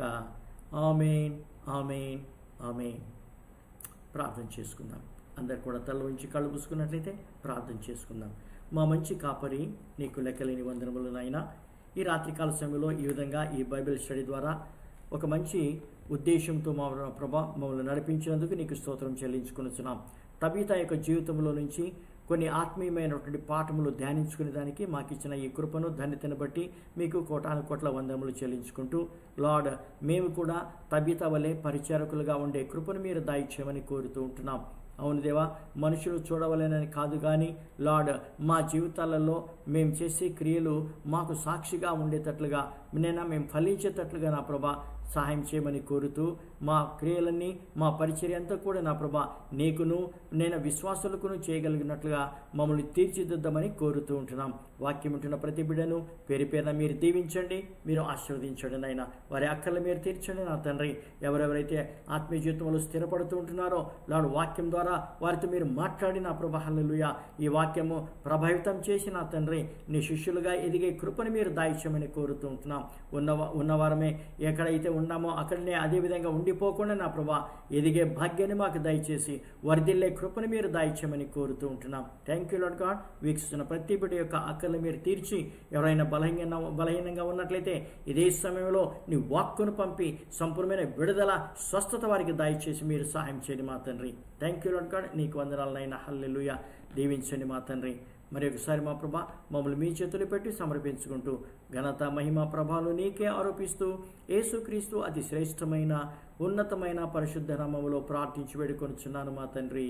ఆమేన్, ఆమేన్, ఆమేన్. ప్రార్థన చేసుకుందాం. అందరు కూడా తల ఉంచి కళ్ళు పూసుకున్నట్లయితే ప్రార్థన చేసుకుందాం. మా మంచి కాపరి, నీకు లెక్కలేని వందనములు నాయనా. ఈ రాత్రికాల సమయంలో ఈ విధంగా ఈ బైబిల్ స్టడీ ద్వారా ఒక మంచి ఉద్దేశంతో మమ్మల్ని నడిపించినందుకు నీకు స్తోత్రం చెల్లించుకొనుచున్నాం. తబితా యొక్క జీవితంలో నుంచి కొన్ని ఆత్మీయమైనటువంటి పాఠములు ధ్యానించుకునే దానికి మాకు ఇచ్చిన ఈ కృపను, ధన్యతను బట్టి మీకు కోటాను కోట్ల వందనములు చెల్లించుకుంటూ, లార్డ్, మేము కూడా తబితా వలె పరిచారకులుగా ఉండే కృపను మీరు దయచేయమని కోరుతూ ఉంటున్నాం. అవును దేవా, మనుషులు చూడవలేనని కాదు కానీ లార్డ్, మా జీవితాలలో మేము చేసే క్రియలు మాకు సాక్షిగా ఉండేటట్లుగా, మేము ఫలించేటట్లుగా నా ప్రభా సహాయం చేయమని కోరుతూ, మా క్రియలన్నీ, మా పరిచర్య అంతా కూడా నా ప్రభా నీకును నేను విశ్వాసులకును చేయగలిగినట్లుగా మమ్మల్ని తీర్చిదిద్దామని కోరుతూ ఉంటున్నాం. వాక్యం ఉంటున్న ప్రతి బిడ్డను పేరు పేరున మీరు దీవించండి, మీరు ఆశీర్వదించండి నాయన. వారి అక్కర్లు మీరు తీర్చండి నా తండ్రి. ఎవరెవరైతే ఆత్మీయ జీవితంలో స్థిరపడుతూ ఉంటున్నారో లార్డ్, వాక్యం ద్వారా వారితో మీరు మాట్లాడి నా ప్రభా హల్లెలూయా, ఈ వాక్యము ప్రభావితం చేసి నా తండ్రి నీ శిష్యులుగా ఎదిగే కృపను మీరు దాయిచ్చమని కోరుతూ ఉంటున్నాం. ఉన్నవారమే ఎక్కడైతే ఉన్నామో అక్కడనే అదే విధంగా ఉండిపోకుండా నా ప్రభా ఎదిగే భాగ్యాన్ని మాకు దయచేసి వర్ధిల్లే కృపను మీరు దాయిచ్చమని కోరుతూ ఉంటున్నాం. Thank you lord god. వీక్షిస్తున్న ప్రతి బిడ్డ యొక్క అక్కర్లు మీరు తీర్చి, ఎవరైనా బలహీనంగా ఉన్నట్లయితే ఇదే సమయంలో నీ వాక్కును పంపి సంపూర్ణమైన విడుదల, స్వస్థత వారికి దయచేసి మీరు సహాయం చేయండి మా తండ్రి. Thank you lord god. నీకు వందనాలనైనా. హల్లెలూయా. దీవించండి మా తండ్రి. మరి ఒకసారి మా ప్రభా మమ్మల్ని మీ చేతులు పెట్టి సమర్పించుకుంటూ ఘనత, మహిమ, ప్రభావాలు నీకే ఆరోపిస్తూ యేసుక్రీస్తు అతి శ్రేష్టమైన, ఉన్నతమైన పరిశుద్ధ నామములో ప్రార్థించి వేడుకొనుచున్నాను మా తండ్రి.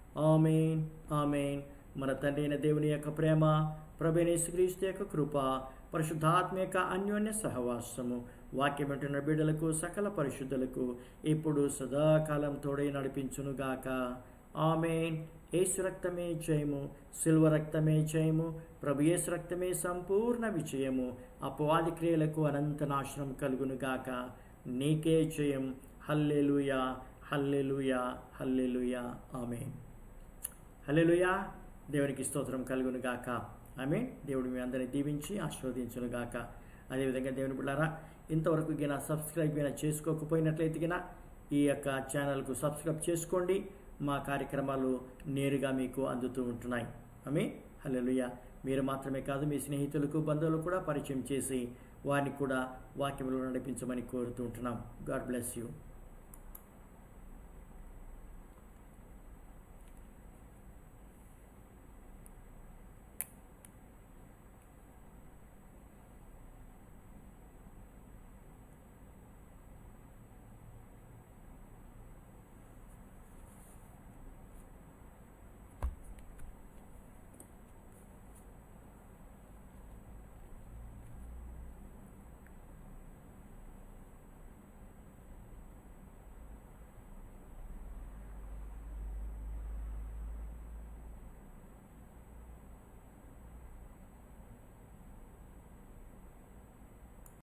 ఆమేన్, ఆమేన్. మన తండ్రి అయిన దేవుని యొక్క ప్రేమ, ప్రభువైన యేసుక్రీస్తు యొక్క కృప, పరిశుద్ధాత్మ యొక్క అన్యోన్య సహవాసము వాక్యం వింటున్న బిడ్డలకు, సకల పరిశుద్ధులకు ఇప్పుడు సదాకాలం తోడై నడిపించునుగాక. ఆమేన్. యేసు రక్తమే జయము, సిల్వ రక్తమే జయము, ప్రభు యేసు రక్తమే సంపూర్ణ విజయము. అపవాది క్రియలకు అనంత నాశనం కలుగునుగాక. నీకే జయం. హల్లెలూయా, హల్లెలూయా, హల్లెలూయా. ఆమేన్. హల్లెలూయా. దేవునికి స్తోత్రం కలుగునుగాక. ఆమె. దేవుడు మీ అందరినీ దీవించి ఆశీర్వదించును గాక. అదేవిధంగా దేవుని బిడ్డలారా, ఇంతవరకు గిన సబ్స్క్రైబ్ అయినా చేసుకోకపోయినట్లయితే గిన ఈ యొక్క ఛానల్కు సబ్స్క్రైబ్ చేసుకోండి. మా కార్యక్రమాలు నేరుగా మీకు అందుతూ ఉంటున్నాయి. ఆమె. హల్లెలూయా. మీరు మాత్రమే కాదు, మీ స్నేహితులకు బంధువులకు కూడా పరిచయం చేసి వారిని కూడా వాక్యంలో నడిపించమని కోరుతూ ఉంటున్నాం. God bless you.